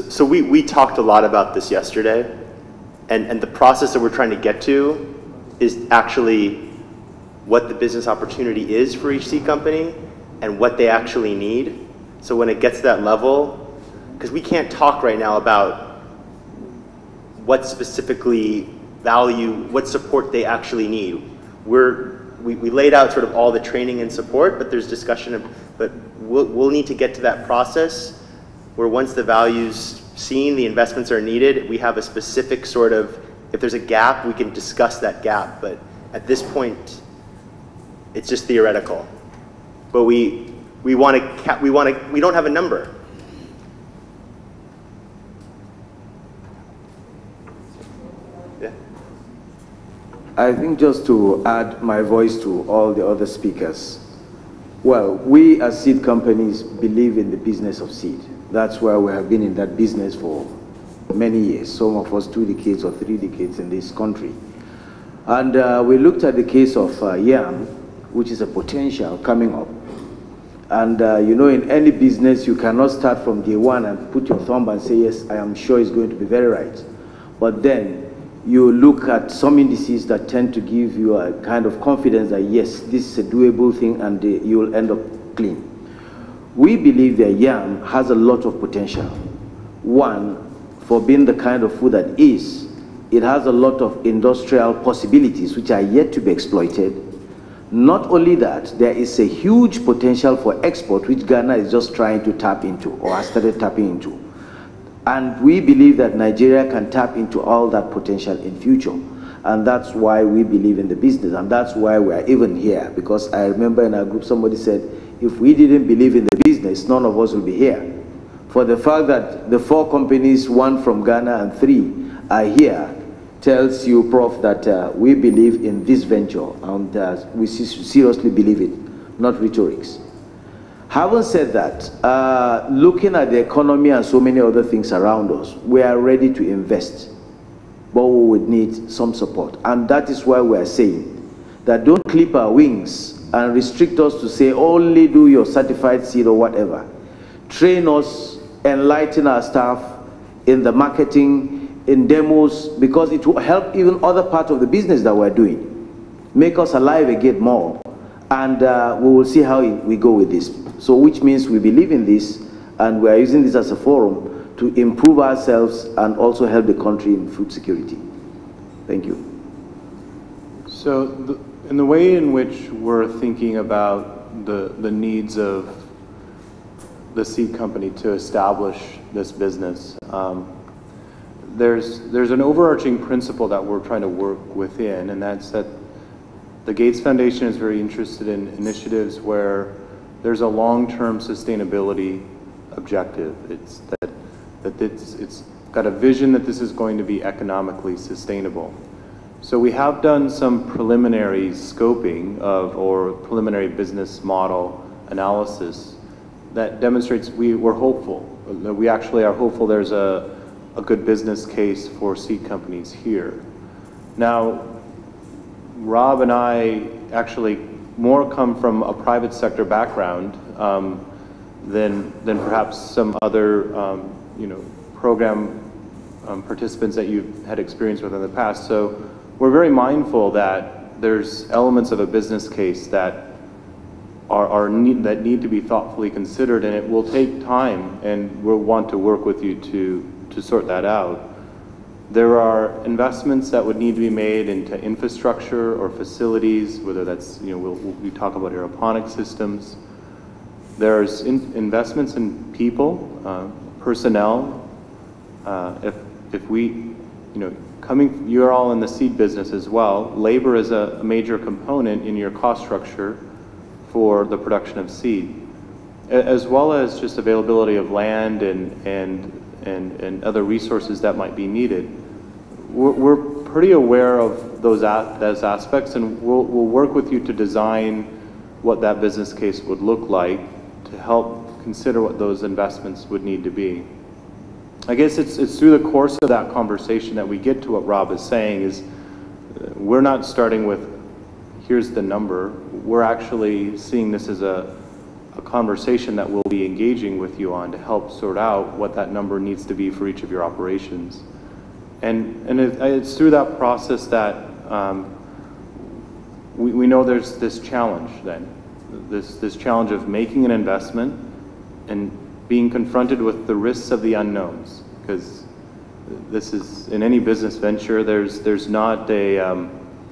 [SPEAKER 1] So we talked a lot about this yesterday, and the process that we're trying to get to is actually what the business opportunity is for each seed company and what they actually need. So when it gets to that level, because we can't talk right now about what specifically what support they actually need. We laid out sort of all the training and support, but there's discussion but we'll need to get to that process where once the value's seen, the investments are needed, we have a specific sort of, if there's a gap, we can discuss that gap. But at this point, it's just theoretical. But we don't have a number. Yeah.
[SPEAKER 2] I think just to add my voice to all the other speakers, well, we as seed companies believe in the business of seed. That's why we have been in that business for many years, some of us 2 decades or 3 decades in this country. And we looked at the case of yam, which is a potential coming up. And you know, in any business, you cannot start from day one and put your thumb and say, yes, I am sure it's going to be very right. But then you look at some indices that tend to give you a kind of confidence that, yes, this is a doable thing and you'll end up clean. We believe that yam has a lot of potential. One, for being the kind of food that is, it has a lot of industrial possibilities which are yet to be exploited. Not only that, there is a huge potential for export which Ghana is just trying to tap into or has started tapping into. And we believe that Nigeria can tap into all that potential in future. And that's why we believe in the business, and that's why we're even here. Because I remember in our group somebody said, if we didn't believe in the business, none of us would be here. For the fact that the 4 companies, 1 from Ghana and 3 are here, tells you, Prof, that we believe in this venture, and we seriously believe it, not rhetorics. Having said that, looking at the economy and so many other things around us, we are ready to invest, but we would need some support. And that is why we are saying that don't clip our wings and restrict us to say only do your certified seed or whatever. Train us, enlighten our staff in the marketing, in demos, because it will help even other parts of the business that we're doing. Make us alive again more, and we will see how we go with this. So which means we believe in this, and we are using this as a forum to improve ourselves and also help the country in food security. Thank you.
[SPEAKER 5] So in the way in which we're thinking about the needs of the seed company to establish this business, there's an overarching principle that we're trying to work within, and that's that the Gates Foundation is very interested in initiatives where there's a long-term sustainability objective. It's it's got a vision that this is going to be economically sustainable. So we have done some preliminary scoping or preliminary business model analysis that demonstrates we're hopeful. We actually are hopeful there's a good business case for seed companies here. Now, Rob and I actually more come from a private sector background than perhaps some other program participants that you've had experience with in the past. So we're very mindful that there's elements of a business case that that need to be thoughtfully considered, and it will take time, and we'll want to work with you to sort that out. There are investments that would need to be made into infrastructure or facilities, whether that's, we talk about aeroponic systems. There's investments in people, personnel. If we, you're all in the seed business as well, labor is a major component in your cost structure for the production of seed, as well as just availability of land and other resources that might be needed. We're pretty aware of those aspects, and we'll work with you to design what that business case would look like to help consider what those investments would need to be. I guess it's through the course of that conversation that we get to what Rob is saying is we're not starting with here's the number. We're actually seeing this as a a conversation that we'll be engaging with you on to help sort out what that number needs to be for each of your operations. And it's through that process that we know there's this challenge then, this challenge of making an investment and being confronted with the risks of the unknowns, because this is, in any business venture, there's not a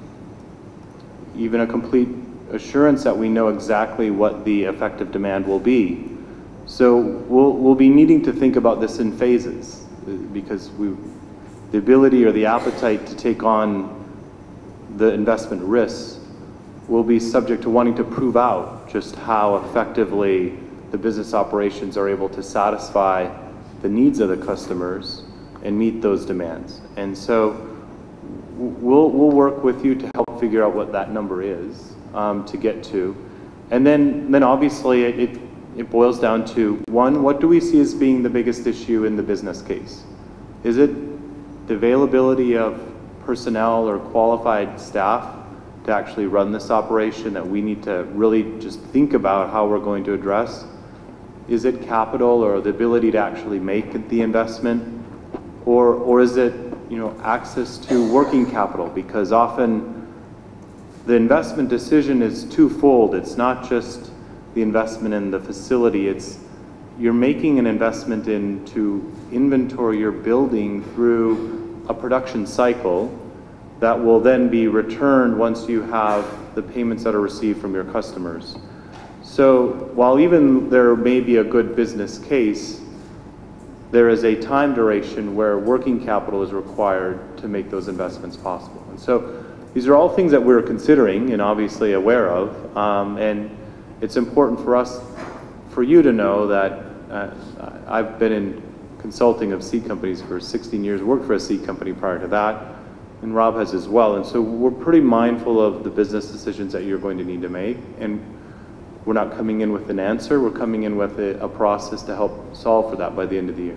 [SPEAKER 5] even a complete assurance that we know exactly what the effective demand will be. So we'll be needing to think about this in phases, because the ability or the appetite to take on the investment risks will be subject to wanting to prove out just how effectively the business operations are able to satisfy the needs of the customers and meet those demands. And so we'll work with you to help figure out what that number is to get to. And then obviously it boils down to, one, what do we see as being the biggest issue in the business case? Is it the availability of personnel or qualified staff to actually run this operation that we need to really just think about how we're going to address? Is it capital or the ability to actually make the investment? Or is it, access to working capital? Because often the investment decision is twofold. It's not just the investment in the facility, it's you're making an investment into inventory you're building through a production cycle that will then be returned once you have the payments that are received from your customers. So while even there may be a good business case, there is a time duration where working capital is required to make those investments possible. And so these are all things that we're considering and obviously aware of. And it's important for you to know that I've been in consulting of seed companies for 16 years, worked for a seed company prior to that, and Rob has as well. And so we're pretty mindful of the business decisions that you're going to need to make. And we're not coming in with an answer, we're coming in with a process to help solve for that by the end of the year.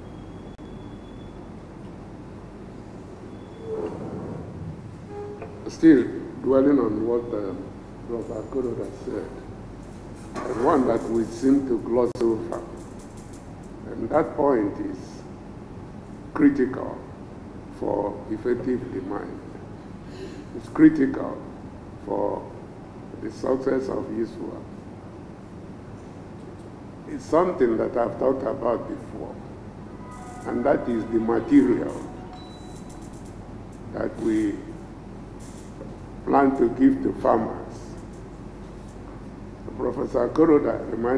[SPEAKER 4] Still dwelling on what Professor Kuroda said, and one that we seem to gloss over, and that point is critical for effective demand. It's critical for the success of ISWA. It's something that I've talked about before, and that is the material that we plan to give to farmers. Professor Kuroda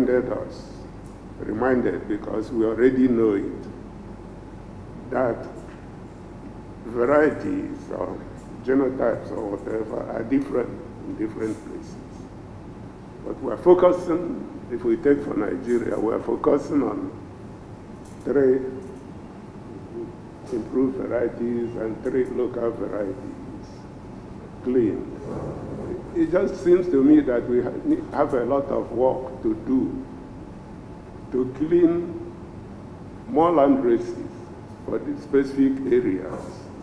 [SPEAKER 4] reminded because we already know it, that varieties or genotypes or whatever are different in different places. But we're focusing, if we take for Nigeria, we're focusing on 3 improved varieties and 3 local varieties, clean. It just seems to me that we have a lot of work to do to clean more land races for the specific areas.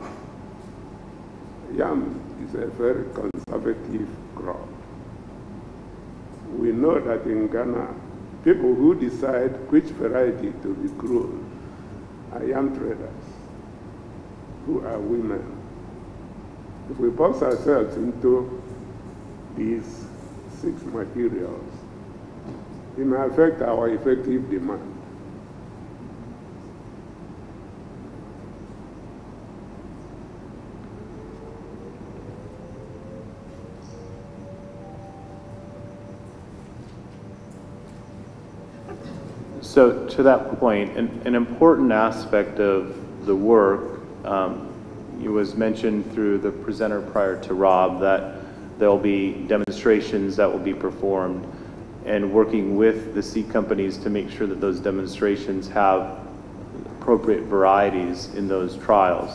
[SPEAKER 4] Yam is a very conservative crop. We know that in Ghana, people who decide which variety to be grown are yam traders, who are women. If we box ourselves into these 6 materials, it may affect our effective demand.
[SPEAKER 5] So to that point, an important aspect of the work, it was mentioned through the presenter prior to Rob, that there'll be demonstrations that will be performed, and working with the seed companies to make sure that those demonstrations have appropriate varieties in those trials.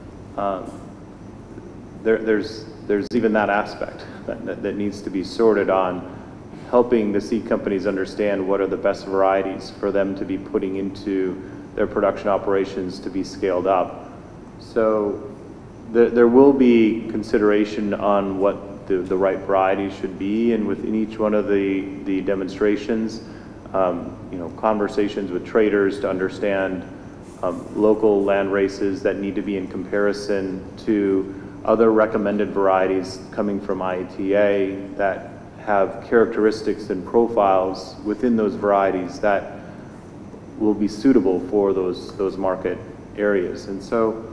[SPEAKER 5] There's even that aspect that needs to be sorted on, helping the seed companies understand what are the best varieties for them to be putting into their production operations to be scaled up. So there will be consideration on what the right variety should be, and within each one of the demonstrations, you know, conversations with traders to understand local land races that need to be in comparison to other recommended varieties coming from IATA that have characteristics and profiles within those varieties that will be suitable for those market areas. And so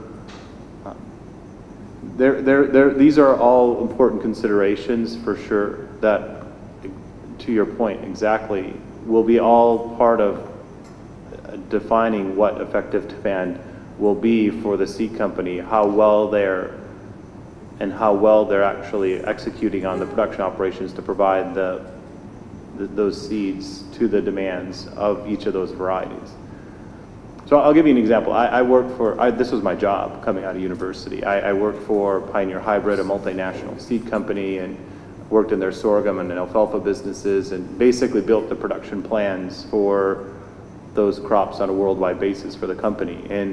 [SPEAKER 5] these are all important considerations for sure that, to your point exactly, will be all part of defining what effective demand will be for the seed company, how well they're actually executing on the production operations to provide those seeds to the demands of each of those varieties. So I'll give you an example. I worked for, this was my job coming out of university. I worked for Pioneer Hybrid, a multinational seed company, and worked in their sorghum and alfalfa businesses, and basically built the production plans for those crops on a worldwide basis for the company. And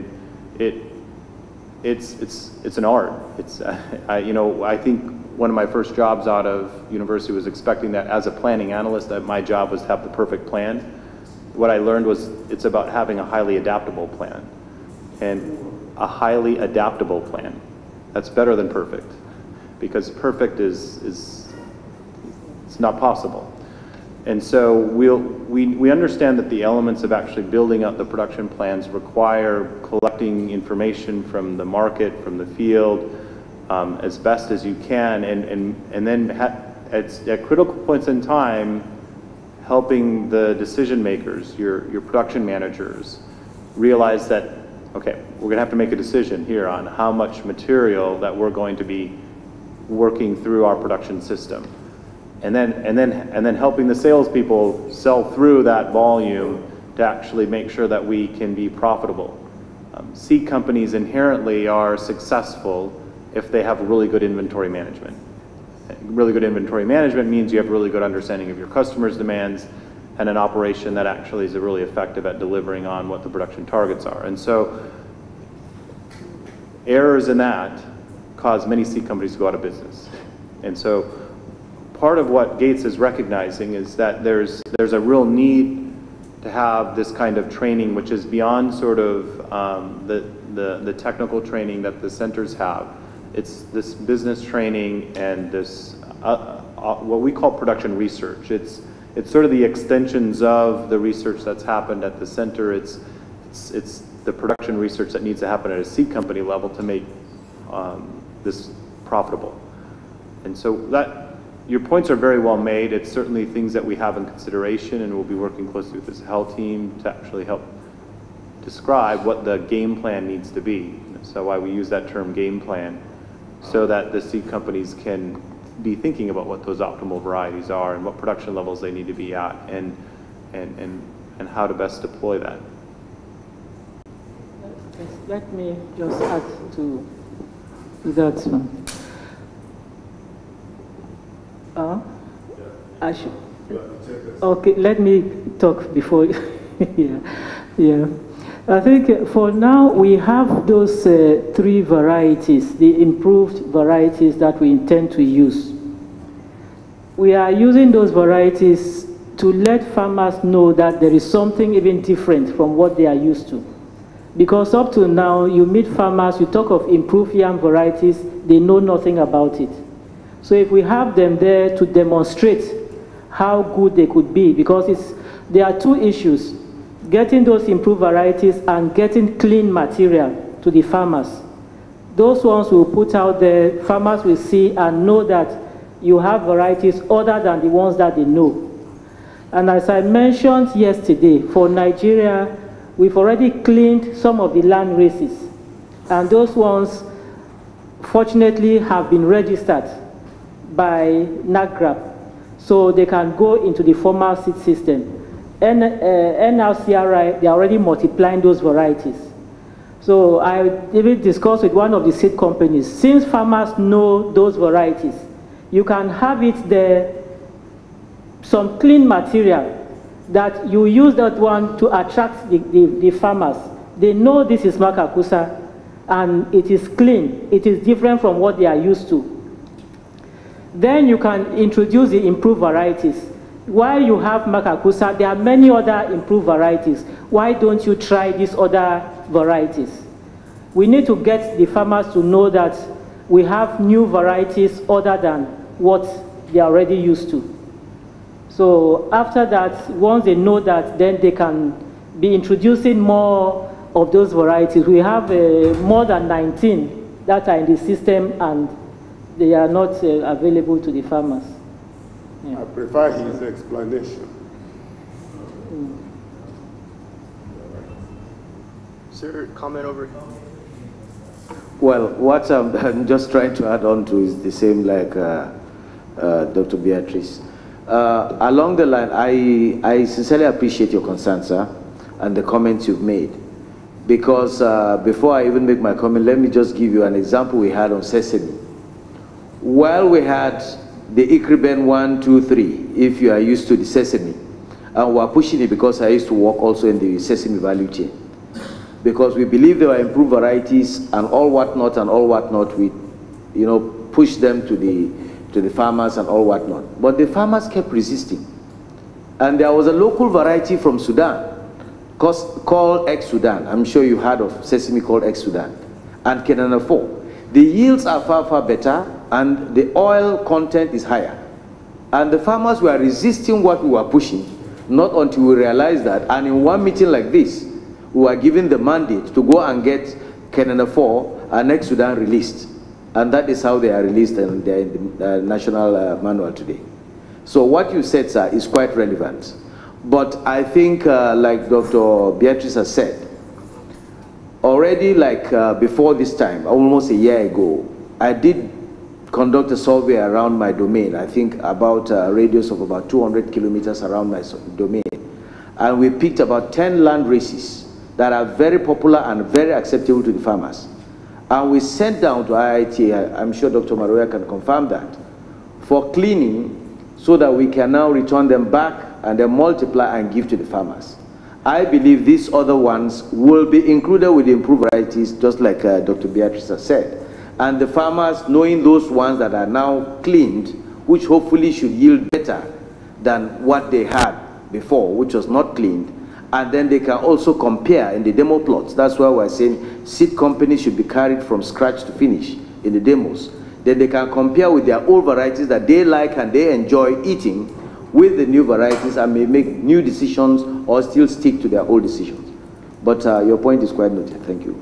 [SPEAKER 5] it's an art. It's you know, I think one of my first jobs out of university was expecting that as a planning analyst that my job was to have the perfect plan. What I learned was it's about having a highly adaptable plan, and a highly adaptable plan. That's better than perfect, because perfect is it's not possible. And so we understand that the elements of actually building out the production plans require collecting information from the market, from the field, as best as you can, and then at critical points in time, helping the decision makers, your production managers, realize that, okay, we're gonna have to make a decision here on how much material that we're going to be working through our production system. And then helping the salespeople sell through that volume to actually make sure that we can be profitable. Seed companies inherently are successful if they have really good inventory management. Really good inventory management means you have really good understanding of your customers' demands and an operation that actually is really effective at delivering on what the production targets are. And so errors in that cause many seed companies to go out of business. And so part of what Gates is recognizing is that there's a real need to have this kind of training, which is beyond sort of the technical training that the centers have. It's this business training and this what we call production research. It's sort of the extensions of the research that's happened at the center. It's the production research that needs to happen at a seed company level to make this profitable. And so that. Your points are very well made. It's certainly things that we have in consideration, and we'll be working closely with this HEL team to actually help describe what the game plan needs to be. So why we use that term game plan, so that the seed companies can be thinking about what those optimal varieties are and what production levels they need to be at, and how to best deploy that.
[SPEAKER 9] Let me just add to that one. I should. Okay, let me talk before. yeah. I think for now we have those 3 varieties, the improved varieties that we intend to use. We are using those varieties to let farmers know that there is something even different from what they are used to. Because up to now, you meet farmers, you talk of improved yam varieties, they know nothing about it. So if we have them there to demonstrate how good they could be, because there are 2 issues, getting those improved varieties and getting clean material to the farmers. Those ones we'll put out there, farmers will see and know that you have varieties other than the ones that they know. And as I mentioned yesterday, for Nigeria, we've already cleaned some of the land races, and those ones fortunately have been registered by NAGRAP, so they can go into the formal seed system. NRCRI, they are already multiplying those varieties. So I even discussed with one of the seed companies, since farmers know those varieties, you can have it there, some clean material, that you use that one to attract the farmers. They know this is Makakusa, and it is clean. It is different from what they are used to. Then you can introduce the improved varieties. While you have Makakusa, there are many other improved varieties. Why don't you try these other varieties? We need to get the farmers to know that we have new varieties other than what they are already used to. So after that, once they know that, then they can be introducing more of those varieties. We have more than 19 that are in the system and they are not available to the farmers. Yeah.
[SPEAKER 4] I prefer his explanation.
[SPEAKER 1] Sir, comment over here.
[SPEAKER 2] Well, what I'm just trying to add on to is the same like Dr. Beatrice. Along the line, I sincerely appreciate your concern, sir, and the comments you've made. Because before I even make my comment, let me just give you an example we had on sesame. While we had the Icriben 1, 2, 3, if you are used to the sesame, and we're pushing it because I used to work also in the sesame value chain. Because we believe there are improved varieties and all whatnot, we, push them to the farmers and all whatnot. But the farmers kept resisting. And there was a local variety from Sudan called Ex-Sudan. I'm sure you heard of sesame called Ex-Sudan. And Kenana 4. The yields are far, far better and the oil content is higher. And the farmers were resisting what we were pushing, not until we realized that. And in one meeting like this, we were given the mandate to go and get Kenana 4 and Ex-Sudan released. And that is how they are released and they're in the national manual today. So what you said, sir, is quite relevant. But I think, like Dr. Beatrice has said, already before this time, almost a year ago, I did conduct a survey around my domain, I think about a radius of about 200 kilometers around my domain. And we picked about 10 land races that are very popular and very acceptable to the farmers. And we sent down to IITA, I'm sure Dr. Maroya can confirm that, for cleaning so that we can now return them back and then multiply and give to the farmers. I believe these other ones will be included with the improved varieties, just like Dr. Beatrice has said. And the farmers, knowing those ones that are now cleaned, which hopefully should yield better than what they had before, which was not cleaned, and then they can also compare in the demo plots. That's why we're saying seed companies should be carried from scratch to finish in the demos. Then they can compare with their old varieties that they like and they enjoy eating with the new varieties and may make new decisions or still stick to their old decisions. But your point is quite noted. Thank you.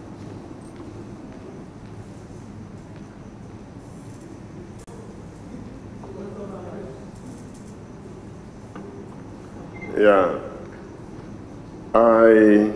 [SPEAKER 13] Yeah. I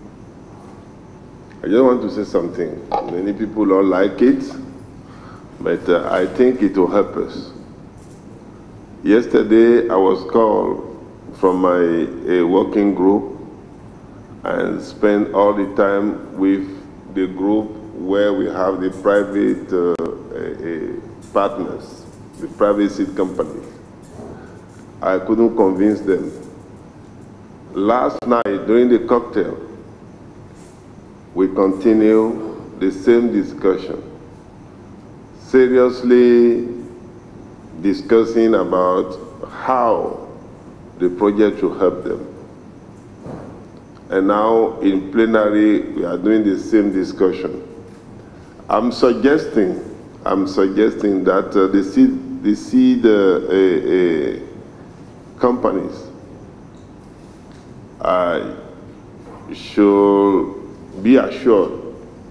[SPEAKER 13] just want to say something. Many people don't like it, but I think it will help us. Yesterday, I was called from a working group and spent all the time with the group where we have the private partners, the private seed companies. I couldn't convince them. Last night, during the cocktail, we continue the same discussion, seriously discussing about how the project will help them. And now in plenary, we are doing the same discussion. I'm suggesting that the seed companies should be assured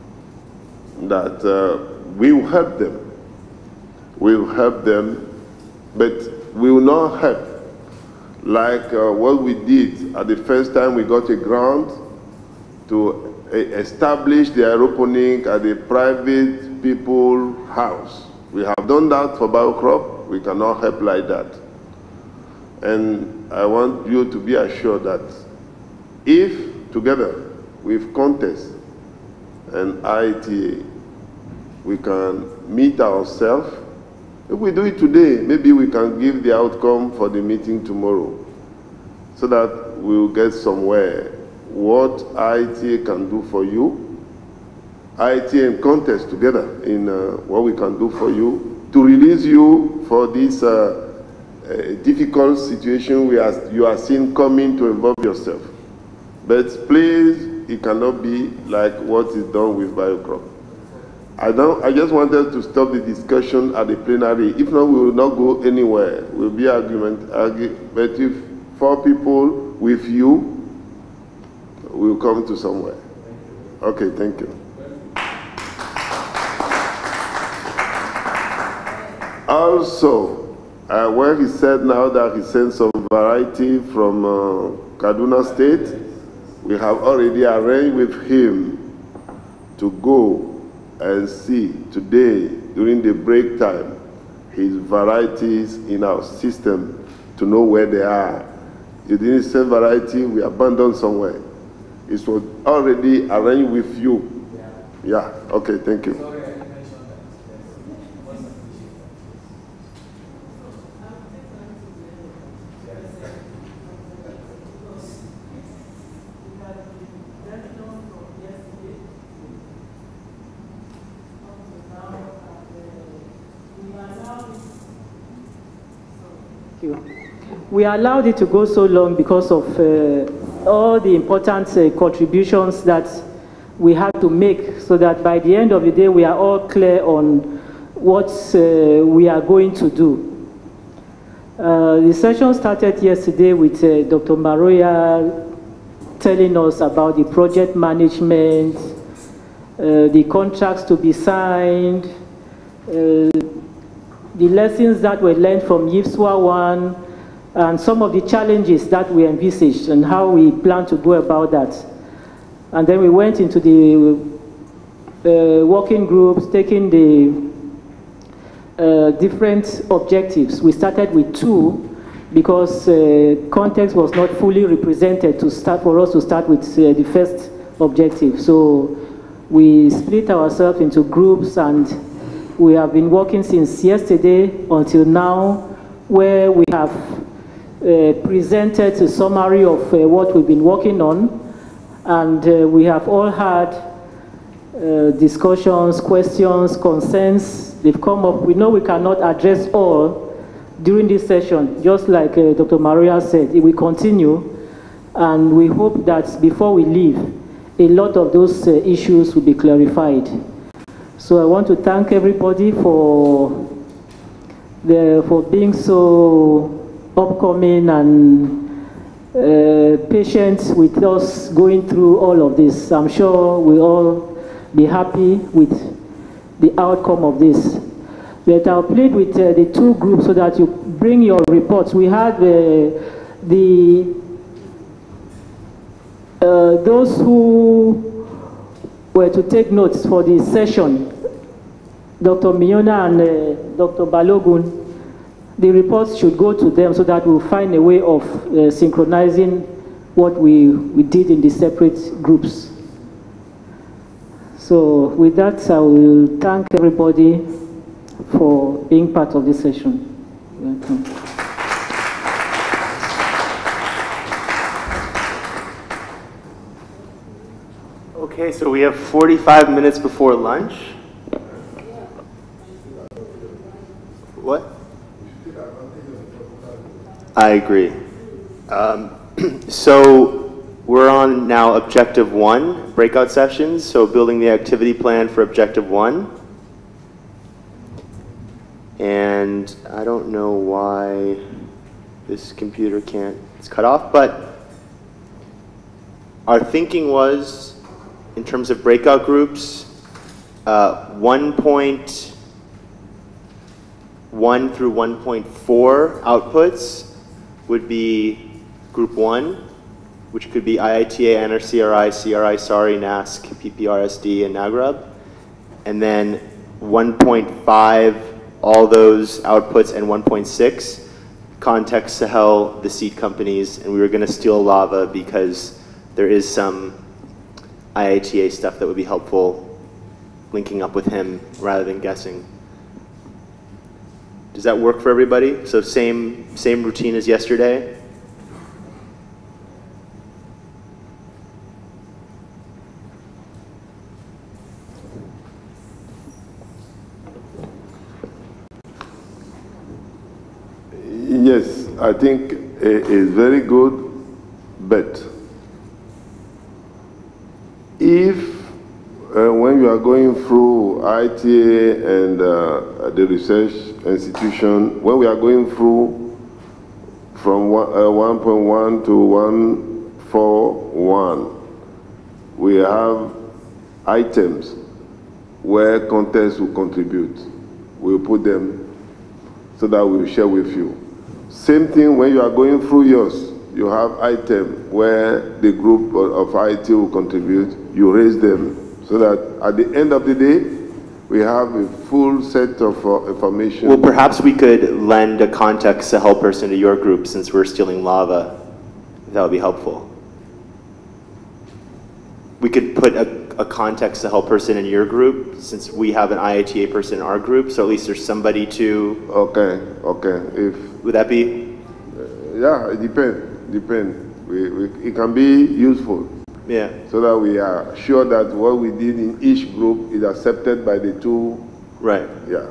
[SPEAKER 13] that we will help them. We will help them, but we will not help like what we did at the first time we got a grant to establish the aeroponic at the private people house. We have done that for BioCrop. We cannot help like that. And I want you to be assured that if together with Contest and IITA, we can meet ourselves. If we do it today, maybe we can give the outcome for the meeting tomorrow so that we'll get somewhere. What IITA can do for you, IITA and Contest together in what we can do for you, to release you for this difficult situation you are seeing coming to involve yourself. But please, it cannot be like what is done with BioCrop. I just wanted to stop the discussion at the plenary. If not, we will not go anywhere. It will be argument. But if 4 people with you, we will come to somewhere. Okay, thank you. Also, where he said now that he sent some variety from Kaduna State, we have already arranged with him to go and see today, during the break time, his varieties in our system to know where they are. You didn't send variety, we abandoned somewhere. It was already arranged with you. Yeah, okay, thank you.
[SPEAKER 9] We allowed it to go so long because of all the important contributions that we had to make, so that by the end of the day we are all clear on what we are going to do. The session started yesterday with Dr. Maroya telling us about the project management, the contracts to be signed, the lessons that were learned from YIPSWA 1, and some of the challenges that we envisaged and how we plan to go about that. And then we went into the working groups, taking the different objectives. We started with 2 because context was not fully represented for us to start with the first objective. So we split ourselves into groups, and we have been working since yesterday until now, where we have presented a summary of what we've been working on, and we have all had discussions, questions, concerns. They've come up. We know we cannot address all during this session, just like Dr. Maria said. It will continue, and we hope that before we leave, a lot of those issues will be clarified. So I want to thank everybody for being so upcoming and patient with us going through all of this. I'm sure we'll all be happy with the outcome of this. But I'll plead with the 2 groups so that you bring your reports. We had those who were to take notes for the session, Dr. Miona and Dr. Balogun. The reports should go to them so that we'll find a way of synchronizing what we did in the separate groups. So with that, I will thank everybody for being part of this session. Welcome.
[SPEAKER 1] Okay, so we have 45 minutes before lunch. What? I agree. So we're on now Objective 1, breakout sessions, so building the activity plan for Objective 1. And I don't know why this computer can't, it's cut off, but our thinking was, in terms of breakout groups, 1.1 through 1.4 outputs would be Group 1, which could be IITA, NRCRI, CRI, SARI, NASC, PPRSD, and NAGRUB. And then 1.5, all those outputs, and 1.6, Context, Sahel, the seed companies, and we were going to steal Lava because there is some IITA stuff that would be helpful linking up with him rather than guessing. Does that work for everybody? So same routine as yesterday?
[SPEAKER 13] I think is very good, but if when you are going through ITA and the research institution, when we are going through from 1.1 to 141, we have items where contests will contribute. We'll put them so that we'll share with you. Same thing when you are going through yours, you have item where the group of IT will contribute, you raise them so that at the end of the day, we have a full set of information.
[SPEAKER 1] Well, perhaps we could lend a context to help person to your group since we're stealing lava. That would be helpful. We could put a context to help person in your group since we have an IITA person in our group, so at least there's somebody to...
[SPEAKER 13] Okay.
[SPEAKER 1] Would that be?
[SPEAKER 13] Yeah, it depends. It can be useful.
[SPEAKER 1] Yeah.
[SPEAKER 13] So that we are sure that what we did in each group is accepted by the two.
[SPEAKER 1] Right.
[SPEAKER 13] Yeah.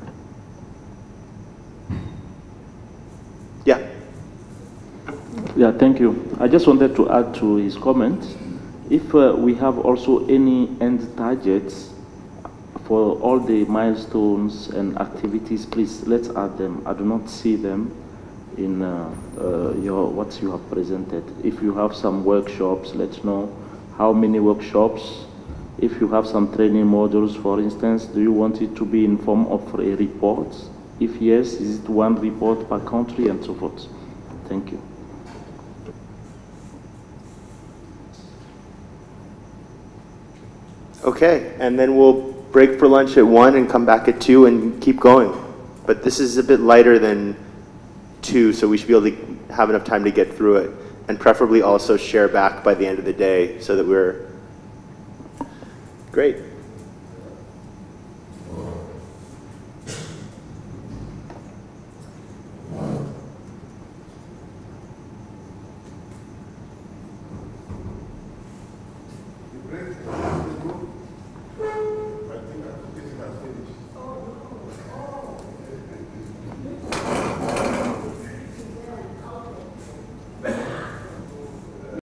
[SPEAKER 1] Yeah.
[SPEAKER 14] Yeah, thank you. I just wanted to add to his comment. If we have also any end targets for all the milestones and activities, please let's add them. I do not see them in what you have presented. If you have some workshops, let's know how many workshops. If you have some training modules, for instance, do you want it to be in form of a report? If yes, is it one report per country and so forth? Thank you.
[SPEAKER 1] Okay, and then we'll break for lunch at 1 and come back at 2 and keep going. But this is a bit lighter than 2, so we should be able to have enough time to get through it, and preferably also share back by the end of the day so that we're great.